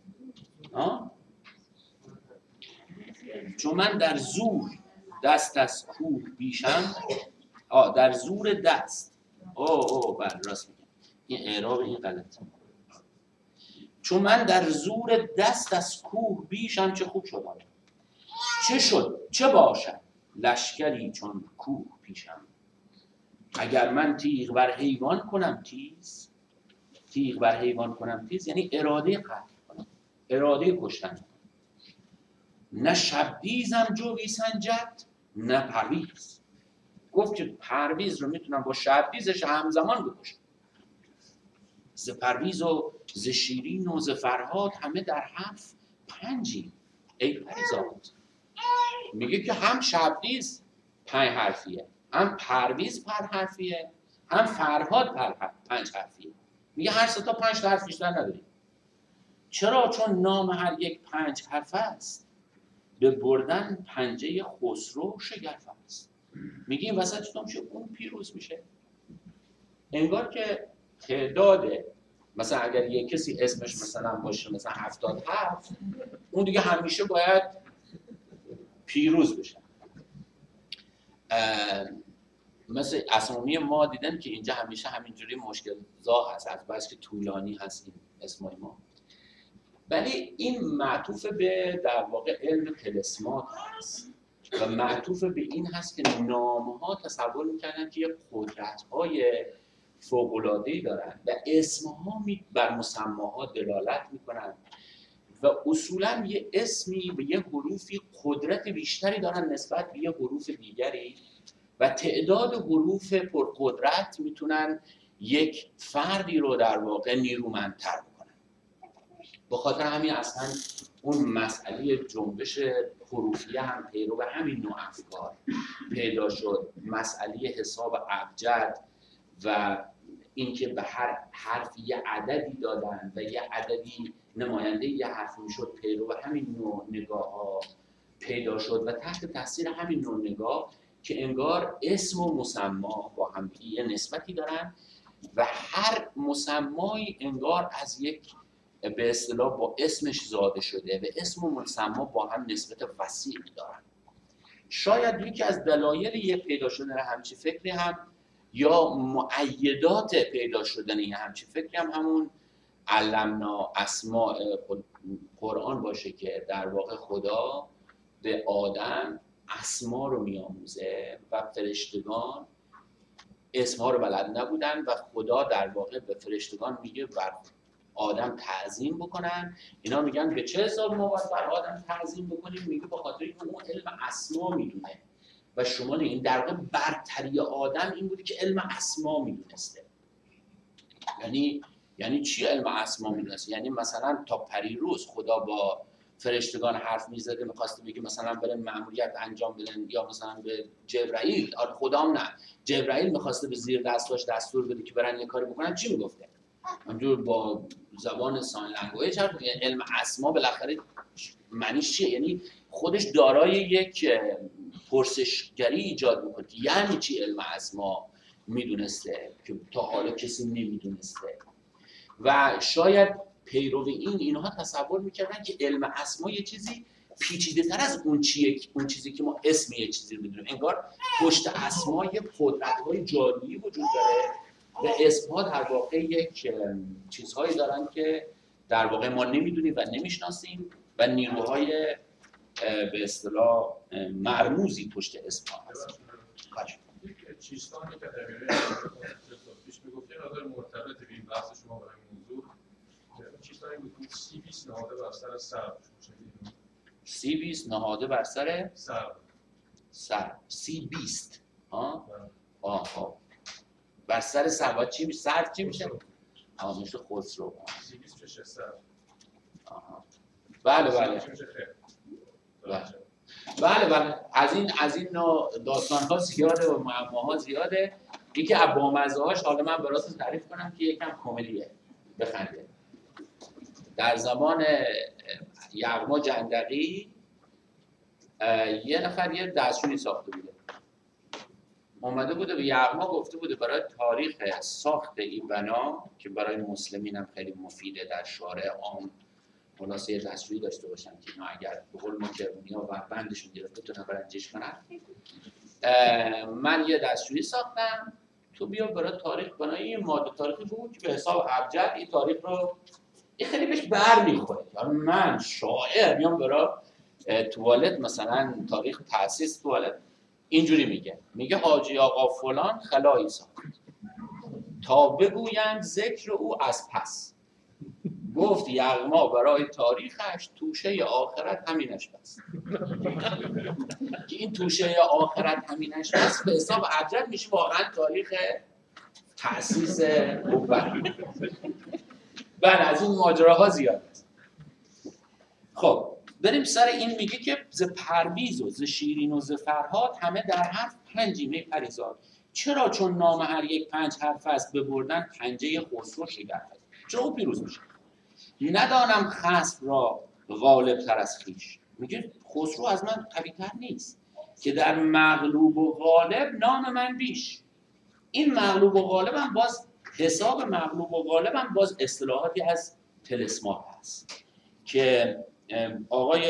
چون من در زور دست از کوه بیشم، در زور دست، بله راست میگم، این اعراب این غلطه. چون من در زور دست از کوه بیشم، چه خوب شد. چه شد چه باشد لشکری چون کوه پیشم، اگر من تیغ بر حیوان کنم تیز. تیغ بر حیوان کنم تیز یعنی اراده قتل کنم، اراده کشتن. نه شبدیزم جوی سنجد نه پرویز. گفت که پرویز رو میتونم با شبدیزش همزمان بکشم. ز پرویز و ز شیرین و ز فرهاد، همه در حرف پنجی ای پریزاد. میگه که هم شبدیز 5 حرفیه، هم پرویز 5 حرفیه، هم فرهاد 5 حرفیه. میگه هر سه تا 5 حرف بیشتر نداریم. چرا؟ چون نام هر یک 5 حرف است، به بردن پنجه خسرو شگرف است. میگه این وسط چطور میشه؟ اون پیروز میشه. انگار که تعداده، مثلا اگر یک کسی اسمش مثلا باشه مثلا 77، اون دیگه همیشه باید پیروز بشه. مثل اسامی ما دیدن که اینجا همیشه همینجوری مشکل زا هست، از بس که طولانی هست این اسمای ما. ولی این معطوف به در واقع علم طلسمات هست و معطوف به این هست که نام‌ها تصور می‌کردن که یه قدرت‌های فوق‌العاده‌ای دارن و اسم‌ها بر مسماها دلالت می‌کنن و اصولاً یه اسمی به یه حروفی قدرت بیشتری دارن نسبت به یه حروف دیگری و تعداد حروف پرقدرت میتونن یک فردی رو در واقع نیرومندتر بکنن. به خاطر همین اصلا اون مسئله جنبش حروفیه هم پیرو به همین نوع افکار پیدا شد. مسئله حساب ابجد و اینکه به هر حرف یه عددی دادن و یه عددی نماینده یه حرف میشد، پیرو به همین نوع نگاه ها پیدا شد و تحت تاثیر همین نوع نگاه که انگار اسم و مسما با هم یه نسبتی دارن و هر مسمایی انگار از یک به اصطلاح با اسمش زاده شده و اسم و مسما با هم نسبت وسیع دارن. شاید یکی از دلایل یه پیدا شدن همچین فکری هم یا مؤیدات پیدا شدن یه همچین فکری هم همون علمنا اسماء قرآن باشه که در واقع خدا به آدم اسما رو میآموزه و فرشتگان اسمها رو بلد نبودن و خدا در واقع به فرشتگان میگه بر آدم تعظیم بکنن. اینا میگن به چه حساب ما باید بر آدم تعظیم بکنیم؟ میگه به خاطر اینکه اون علم اسما میدونه و شما این در واقع برتری آدم این بودی که علم اسما میدونسته. یعنی چی علم اسما میدونسته؟ یعنی مثلا تا پریروز خدا با فرشتگان حرف میزده، میخواسته بگه مثلا برن مأموریت انجام بدن، یا مثلا به جبرائیل، خدا هم نه، جبرائیل میخواسته به زیر دستاش دستور بده که برن یه کاری بکنن، چی میگفته؟ همجور با زبان ساین لنگویج حرف. علم اسما بالاخره معنیش چیه؟ یعنی خودش دارای یک پرسشگری ایجاد میکنه که یعنی چی علم اسما میدونسته که تا حالا کسی نمیدونسته. و شاید پیرو اینها تصور میکردن که علم اسما یه چیزی پیچیده تر از اون چیزی که ما اسم یه چیزی رو میدونیم. انگار پشت اسما یه قدرت‌های جادویی وجود داره و اسمها در واقع یک چیزهایی دارن که در واقع ما نمیدونیم و نمیشناسیم و نیروهای به اصطلاح مرموزی پشت اسمها هست. یک چیزهایی که دقیقه پیش میگفتین آدر مرتبط به این بحث شما برای این موضوع چیزهایی بود که C20 نهاده بر سر سر. C20 نهاده بر سر سر C20 آها بر سر سر چی میشه؟ سر چی میشه؟ میشه خسرو. C20 میشه سر. بله از این نوع داستان‌ها زیاده و معماها زیاده. یکی از بامزه‌هاش حالا من براتون تعریف کنم که یکم کمدیه، بخنده. در زمان یغما جندقی یه نفر یه دستشویی ساخته بوده، اومده بوده به یغما گفته بوده برای تاریخ ساخت این بنا که برای مسلمین هم خیلی مفیده در شارع عام خلاصه یه دستشویی داشته باشن که اینا اگر به قول ما کرمونیا و بندشون گرفته تو نبرنجش کنن. من یه دستشویی ساختم، تو بیا برای تاریخ بنای این ماده تاریخی بود که به حساب ابجد این تاریخ رو این خیلی بهش بر میخوره. من شاعر میام برای توالت مثلا تاریخ تأسیس توالت اینجوری میگه حاجی آقا فلان خلایی ساخت تا بگویند ذکر او از پس، گفت یغما برای تاریخش توشه آخرت همینش بس. که این توشه آخرت همینش بس به حساب ابجد میشه واقعا تاریخ تأسیس اوبر. بله از این ماجراها زیاد است. خب بریم سر این. میگه که ز پرویز و ز شیرین و ز فرهاد همه در حرف پنجیمه پریزاد. چرا؟ چون نام هر یک 5 حرف است، ببردن پنجه خسرو شگرف است. چرا او پیروز میشه؟ ندانم خصم را غالب تر از خویش. میگه خسرو از من قوی تر نیست که در مغلوب و غالب نام من بیش. این مغلوب و غالب هم باز حساب مغلوب و غالب هم باز اصطلاحاتی از طلسمات هست که آقای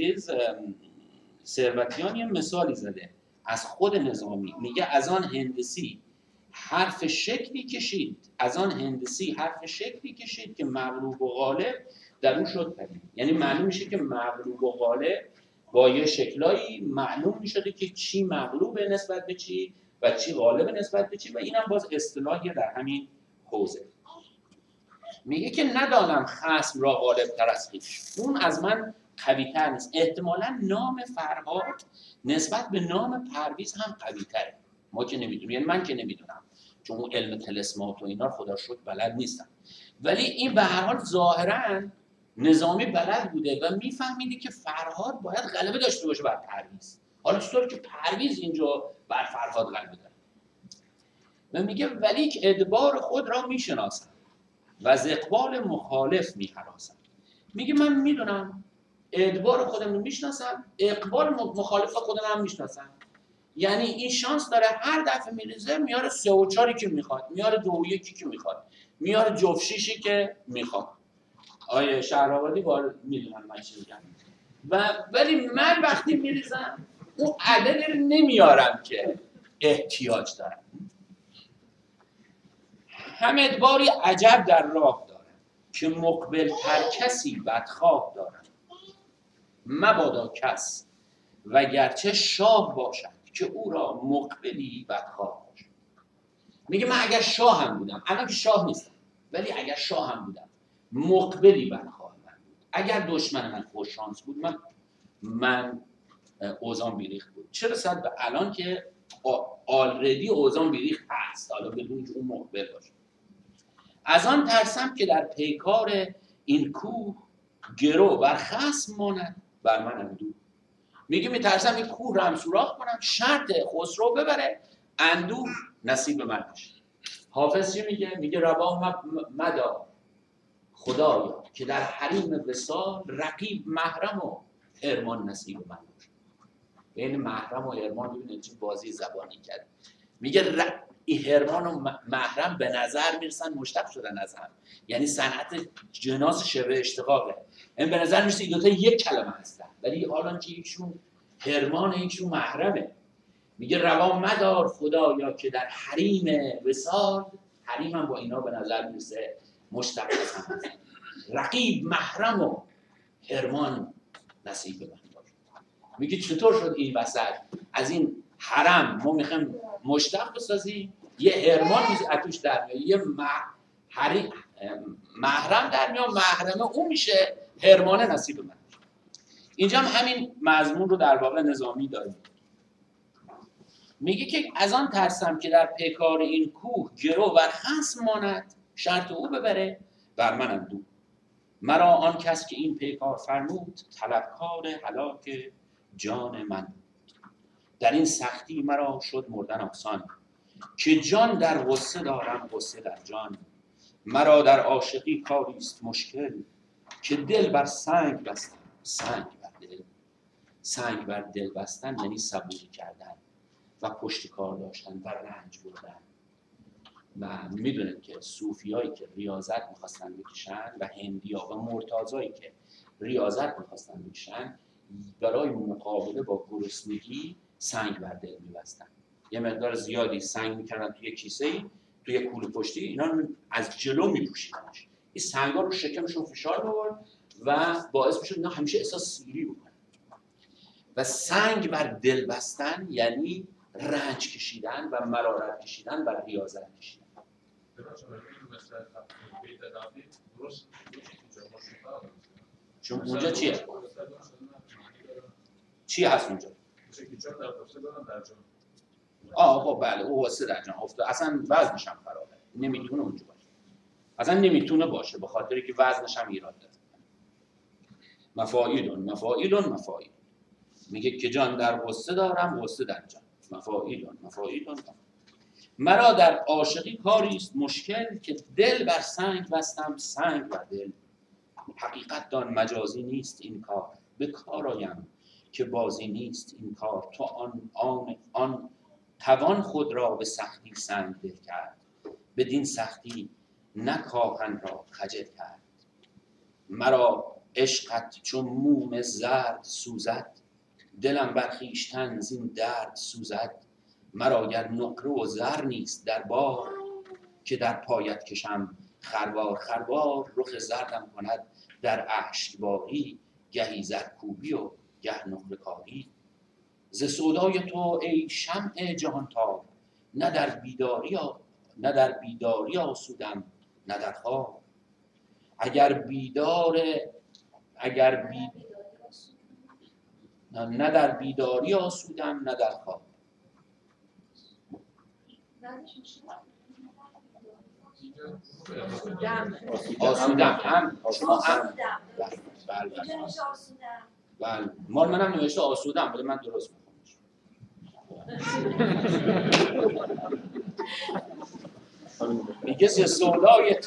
ثروتیان یه مثالی زده از خود نظامی. میگه از آن هندسی حرف شکلی کشید، از آن هندسی حرف شکلی کشید که مغلوب و غالب در اون شد پدید. یعنی معلوم میشه که مغلوب و غالب با یه شکلایی معلوم میشده که چی مغلوبه نسبت به چی و چی غالب نسبت به چی، و اینم باز اصطلاحی در همین حوزه. میگه که ندانم خصم را غالب تر از خویش، اون از من قوی تر نیست. احتمالاً نام فرهاد نسبت به نام پرویز هم قوی تره. ما که نمیدونیم، یعنی من که نمیدونم چون اون علم طلسمات و اینا خدا شکر بلد نیستم، ولی این به هر حال ظاهراً نظامی بلد بوده و میفهمیده که فرهاد باید غلبه داشته باشه بر پرویز. حالا چطور که پرویز اینجا بر فرهاد غلبه داره؟ و میگه ولیک ادبار خود را میشناسم و از اقبال مخالف میهراسم. میگه من میدونم ادبار خودم رو میشناسم، اقبال مخالف خودم هم میشناسم. یعنی این شانس داره هر دفعه میریزه میاره 3 و 4 که میخواد، میاره 2 و 1 که میخواد، میاره جفت 6 که میخواد. آیه شهرآبادی میدونن من چی میگم. ولی من وقتی میریزم اون عدد رو نمیارم که احتیاج دارم. هم ادباری عجب در راه دارم که مقبل تر کسی بدخواه دارم. مبادا کس و گرچه شاه باشد که او را مقبلی بدخواه باشد. میگه من اگر شاه هم بودم، الان که شاه نیستم، ولی اگر شاه هم بودم مقبلی بدخواه من بود. اگر دشمن من خوش شانس بود من اوضاع بیریخت بود. چه رسد به الان که آلردی اوضاع بیریخت هست، حالا بدون که اون مقبل باشه. از آن ترسم که در پیکار این کوه گرو بر خصم ماند بر من اندوه. میگه میترسم این کوه رو هم سوراخ کنم، شرط خسرو ببره، اندوه نصیب من بشه. حافظ چی میگه؟ میگه روا مدا خدایا که در حریم وصال رقیب محرم و حرمان نصیب من باشه. بین محرم و حرمان ببینید چه بازی زبانی کرد. میگه این حرمان و محرم به نظر میرسن مشتق شدن از هم، یعنی صنعت جناس شبه اشتقاقه. این به نظر میرسه این دوتا یک کلمه هستن، ولی حالا که یکشون حرمان یکشون محرمه. میگه روا مدار خدایا که در حریم وصال، حریم هم با اینا به نظر میرسه مشتق از هم هستن. رقیب محرم و حرمان نصیب من باشه. میگه چطور شد این وسط از این حرم ما میخوایم مشتق بسازیم، یه حرمان اتوش در میاد، یه محرم در میاد، محرمه اون میشه حرمان نصیب من. اینجا هم همین مضمون رو در واقع نظامی داریم. میگه که از آن ترسم که در پیکار این کوه گرو بر خصم ماند، شرط او ببره بر من اندوه. مرا آن کس که این پیکار فرمود طلبکار هلاک جان من. در این سختی مرا شد مردن آسان، که جان در غصه دارم غصه در جان. مرا در عاشقی کاری است مشکل، که دل بر سنگ بستم سنگ بر دل. سنگ بر دل بستن یعنی صبوری کردن و پشت کار داشتن و رنج بردن. و میدونید که صوفیایی که ریاضت میخواستن بکشن و هندیا و مرتازایی که ریاضت میخواستن بکشن، برای مقابله با گرسنگی سنگ بر دل میبستن. یه مقدار زیادی سنگ میکردن توی کیسه‌ای، توی کوله پشتی، اینا از جلو میپوشیدنش. این سنگا رو شکمشون فشار می‌آورد و باعث میشد اینا همیشه احساس سیری بکنن. و سنگ بر دل بستن یعنی رنج کشیدن و مرارت کشیدن و ریاضت کشیدن. چون اونجا چیه؟ چی هست اونجا؟ خب بله او واسه در جان افتاد، اصلا وزنش هم خرابه، نمیتونه اونجا باشه، اصلا نمیتونه باشه به خاطری که وزنش هم ایراد داره. مفاعیلون مفاعیلون مفاعیل. میگه که جان در غصه دارم، غصه در جان. مفاعیلون مفاعیلون. مرا در عاشقی کاری است مشکل، که دل بر سنگ بستم، سنگ بر دل. حقیقت دان مجازی نیست این کار، به کار آیم که بازی نیست این کار. تو آن توان خود را به سختی سنگ دل کرد، بدین سختی نکاهن را خجل کرد. مرا عشقت چون موم زرد سوزد، دلم بر خویشتن زین درد سوزد. مرا گر نقره و زر نیست در بار، که در پایت کشم خروار. خروار رخ زردم کند در اشکباری، گهی زرکوبی و گه نقره کاری. ز سودای تو ای شمع جهانتاب، نه در بیداری آسودم نه در خواب. نه در بیداری آسودم نه در خواب. آسودم هم شما هم بله مال منم نوشته آسودم، ولی من درست میخونم. میگه ز سودای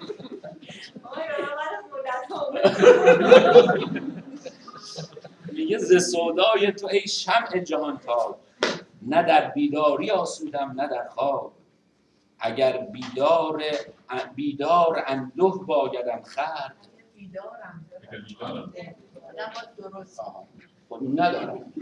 میگه ز سودای تو ای شمع جهانتاب، نه در بیداری آسودم نه در خواب. اگر بیدار اندوه بایدم خورد، خب ندارم.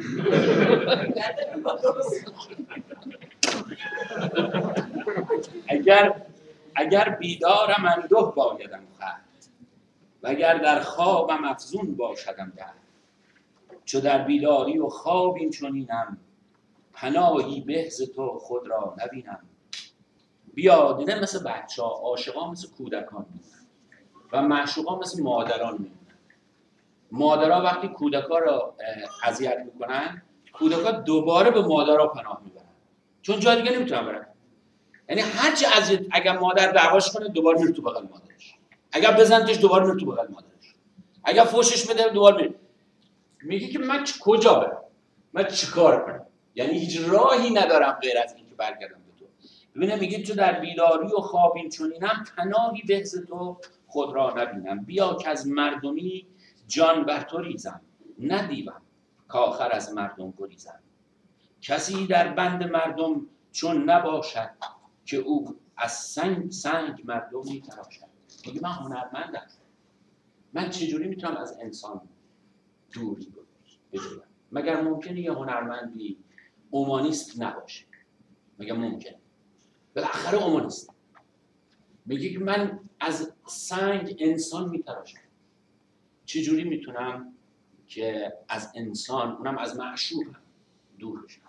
اگر بیدارم اندوه بایدم خورد، وگر در خوابم افزون باشدم درد. چو در بیداری و خواب این چنینم، پناهی به ز تو خود را نبینم. بیا دیدن مثل بچه ها، عاشقان مثل کودکان میمونن و معشوقان مثل مادران میمونن. مادرها وقتی کودکا را اذیت میکنن، کودکا دوباره به مادرها پناه میبرن، چون جای دیگه نمیتونن برن. یعنی هرچی اذیت، اگر مادر دعواش کنه دوباره میره تو بغل مادرش، اگر بزنتش دوباره میره تو بغل مادرش، اگر فوشش بده دوباره میره. میگه که من کجا برم؟ من چیکار کنم؟ یعنی هیچ راهی ندارم غیر از این که برگردم به تو. ببینه میگه تو در بیداری و خواب این چنینم، پناهی به ز تو خود را نبینم. بیا که از مردمی جان بر تو ریزم، ندیوم کآخر از مردم گریزم. کسی در بند مردم چون نباشد، که او از سنگ مردم میتراشد. میگه من هنرمندم، من چجوری میتونم از انسان دوری بجویم؟ مگر ممکنه یه هنرمندی اومانیست نباشه؟ مگر ممکنه؟ بالاخره اومانیست. میگه که من از سنگ انسان میتراشم. چجوری میتونم که از انسان، اونم از معشوقم، دور بشم؟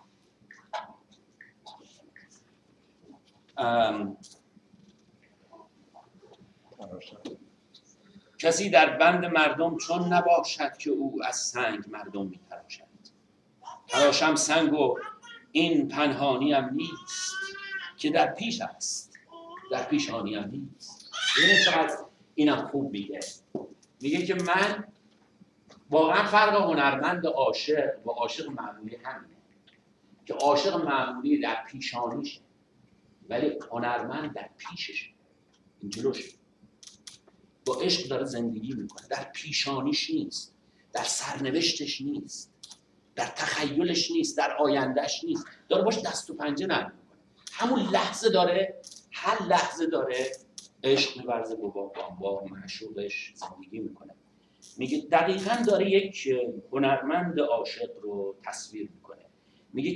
کسی در بند مردم چون نباشد، که او از سنگ مردم میتراشد. تراشم سنگ و این پنهانیم نیست، که در پیش است در پیشانیم نیست. ببینید چقدر اینم خوب میگه. میگه که من واقعا فرق هنرمند عاشق و عاشق معمولی همینه، که عاشق معمولی در پیشانیشه، ولی هنرمند در پیششه، این جلوشه، با عشق داره زندگی میکنه، در پیشانیش نیست، در سرنوشتش نیست، در تخیلش نیست، در آیندهش نیست، داره باش دست و پنجه نرم میکنه. همون لحظه داره، هر لحظه داره عشق می‌ورزه با معشوقش زندگی میکنه. میگه دقیقاً داره یک هنرمند عاشق رو تصویر میکنه. میگه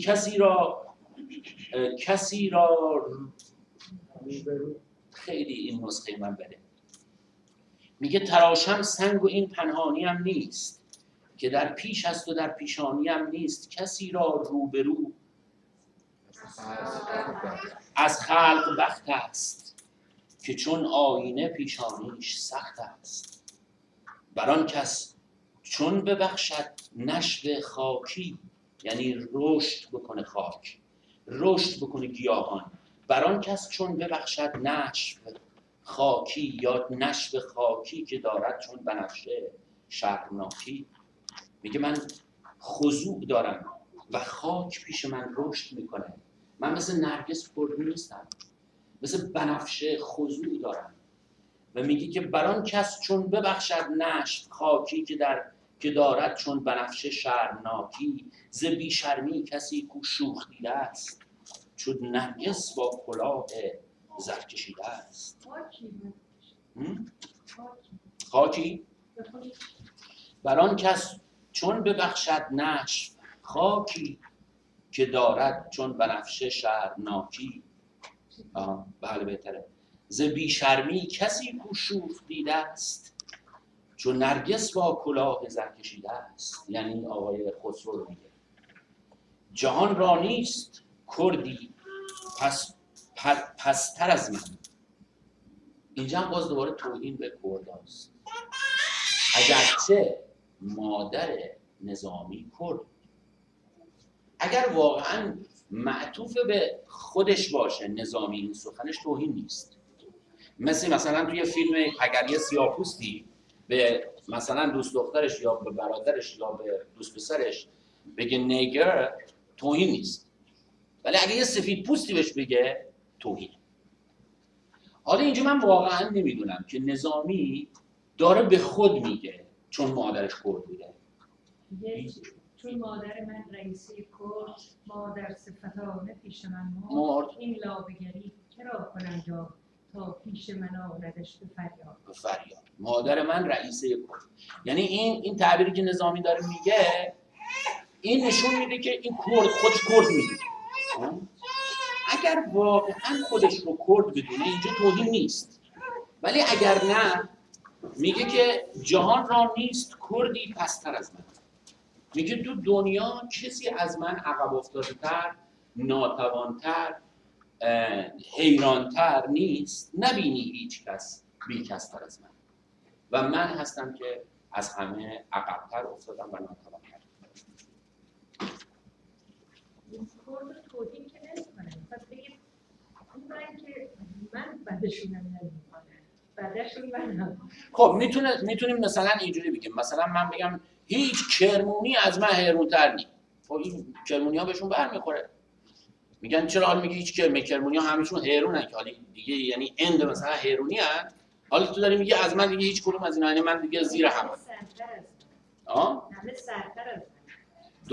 کسی را خیلی این نسخه من بده. میگه تراشم سنگ و این پنهانی هم نیست، که در پیش است و در پیشانی هم نیست. کسی را روبرو از خلق بخت است، که چون آینه پیشانیش سخت است. بران کس چون ببخشد نشو خاکی، یعنی رشد بکنه خاک، رشد بکنه گیاهان. بران کس چون ببخشد نشو خاکی، یا نشو خاکی که دارد چون بنفشه شرمناکی. میگه من خضوع دارم و خاک پیش من رشد میکنه. من مثل نرگس پرگو نیستم، مثل بنفشه خضوع دارم. و میگه که بران کس چون ببخشد نشت خاکی که دارد چون بنفشه شرمناکی. ز بی شرمی کسی کو شوخ دیده است چون نرگس با کلاه زر کشیده است. خاکی بران کس چون ببخشد نشت خاکی که دارد چون بنفشه شرمناکی. بله بهتره. ز بی شرمی کسی کو شوخ دیده است چون نرگس با کلاه زر کشیده است. یعنی آقای خسرو رو میگه جهان را نیست کردی پستر از من. اینجا هم باز دوباره توهین به کرداست. اگرچه مادر نظامی کرد، اگر واقعا معطوف به خودش باشه نظامی این سخنش توهین نیست. مثلا توی فیلم اگر یه سیاه‌پوستی به مثلا دوست دخترش یا به برادرش یا به دوست پسرش بگه نیگر توهین نیست، ولی اگه یه سفید پوستی بهش بگه توهین. حالا اینجا من واقعا نمیدونم که نظامی داره به خود میگه چون مادرش کرد بوده. چون مادر من رئیسی کرد مادر صفتانه پیش من مرد. این لابگری کرا کنم جا تا پیش من آوردش به فریاد. به فریاد. مادر من رئیسه کرد. یعنی این تعبیری که نظامی داره میگه این نشون میده که این کرد خودش کرد میدونه. اگر واقعا خودش رو کرد بدونه اینجا توهین نیست، ولی اگر نه میگه که جهان را نیست کردی پستر از من. میگه تو دنیا کسی از من عقب افتاده‌تر، ناتوانتر، حیرانتر نیست. نبینی هیچ کس بی‌کس‌تر از من و من هستم که از همه عقب‌تر افتادم و ناتوانتر. کرد توهین که نمی‌کنه. پس بگید اون که من بعدشونم نمی‌کنه. بعدشون منم. خب میتونیم مثلا اینجوری بگیم، مثلا من بگم هیچ کرمونی از من حیرونتر نیست. خب این کرمونی ها بهشون برمیخوره. میگن چرا حال میگه هیچ کرمونی ها همشون حیرونن که حالا دیگه یعنی اند مثلا حیرونی هست. حالا تو داری میگه از من دیگه هیچ کدوم از اینا، یعنی من دیگه زیر همه. همه سرتر از من.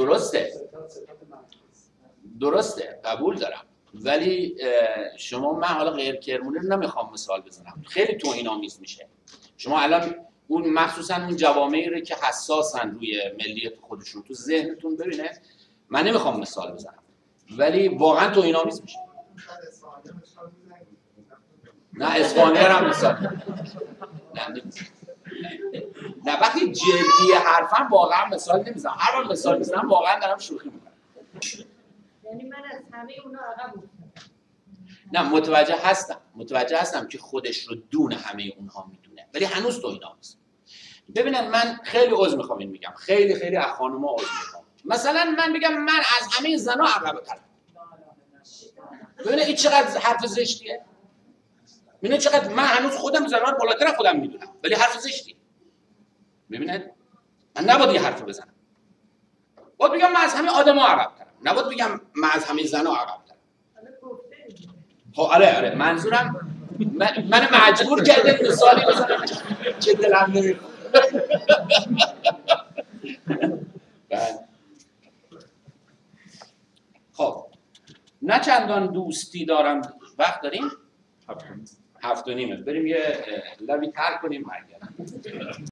درسته قبول دارم، ولی شما من حالا غیر کرمونی رو نمیخوام مثال بزنم، خیلی توهین‌آمیز میشه. شما الان اون مخصوصا اون جوامعی رو که حساسن روی ملیت خودشون تو ذهنتون ببینه، من نمیخوام مثال بزنم ولی واقعا توهین‌آمیز میشه. نه اسپانیا هم مثال نه وقتی جدی حرفم واقعا مثال نمیزنم. هر وقت مثال میزنم واقعا دارم شوخی میکنم. یعنی من از همه اونا عقب افتادم. نه متوجه هستم که خودش رو دون همه اونها میدونه، ولی هنوز توهین‌آمیز. ببینن من خیلی عذر میخوام این میگم، خیلی از خانوما عذر میخوام. مثلا من بگم من از همه زنا عقب‌ترم. ببینید این چقدر حرف زشتیه. ببینید چقدر من هنوز خودم زنا بالاتر خودم میدونم ولی حرف زشتیه. ببینید من نباید یه حرف بزنم. باید بگم من از همه آدما عقب‌ترم. نباید بگم من از همه زنا عقب‌ترم. خب آره منظورم من مجبور کرده مثالی بزنم که دلم نمیخواد. خب نه چندان دوستی دارم. وقت داریم؟ 7:30 بریم یه لبی تر کنیم برگردم.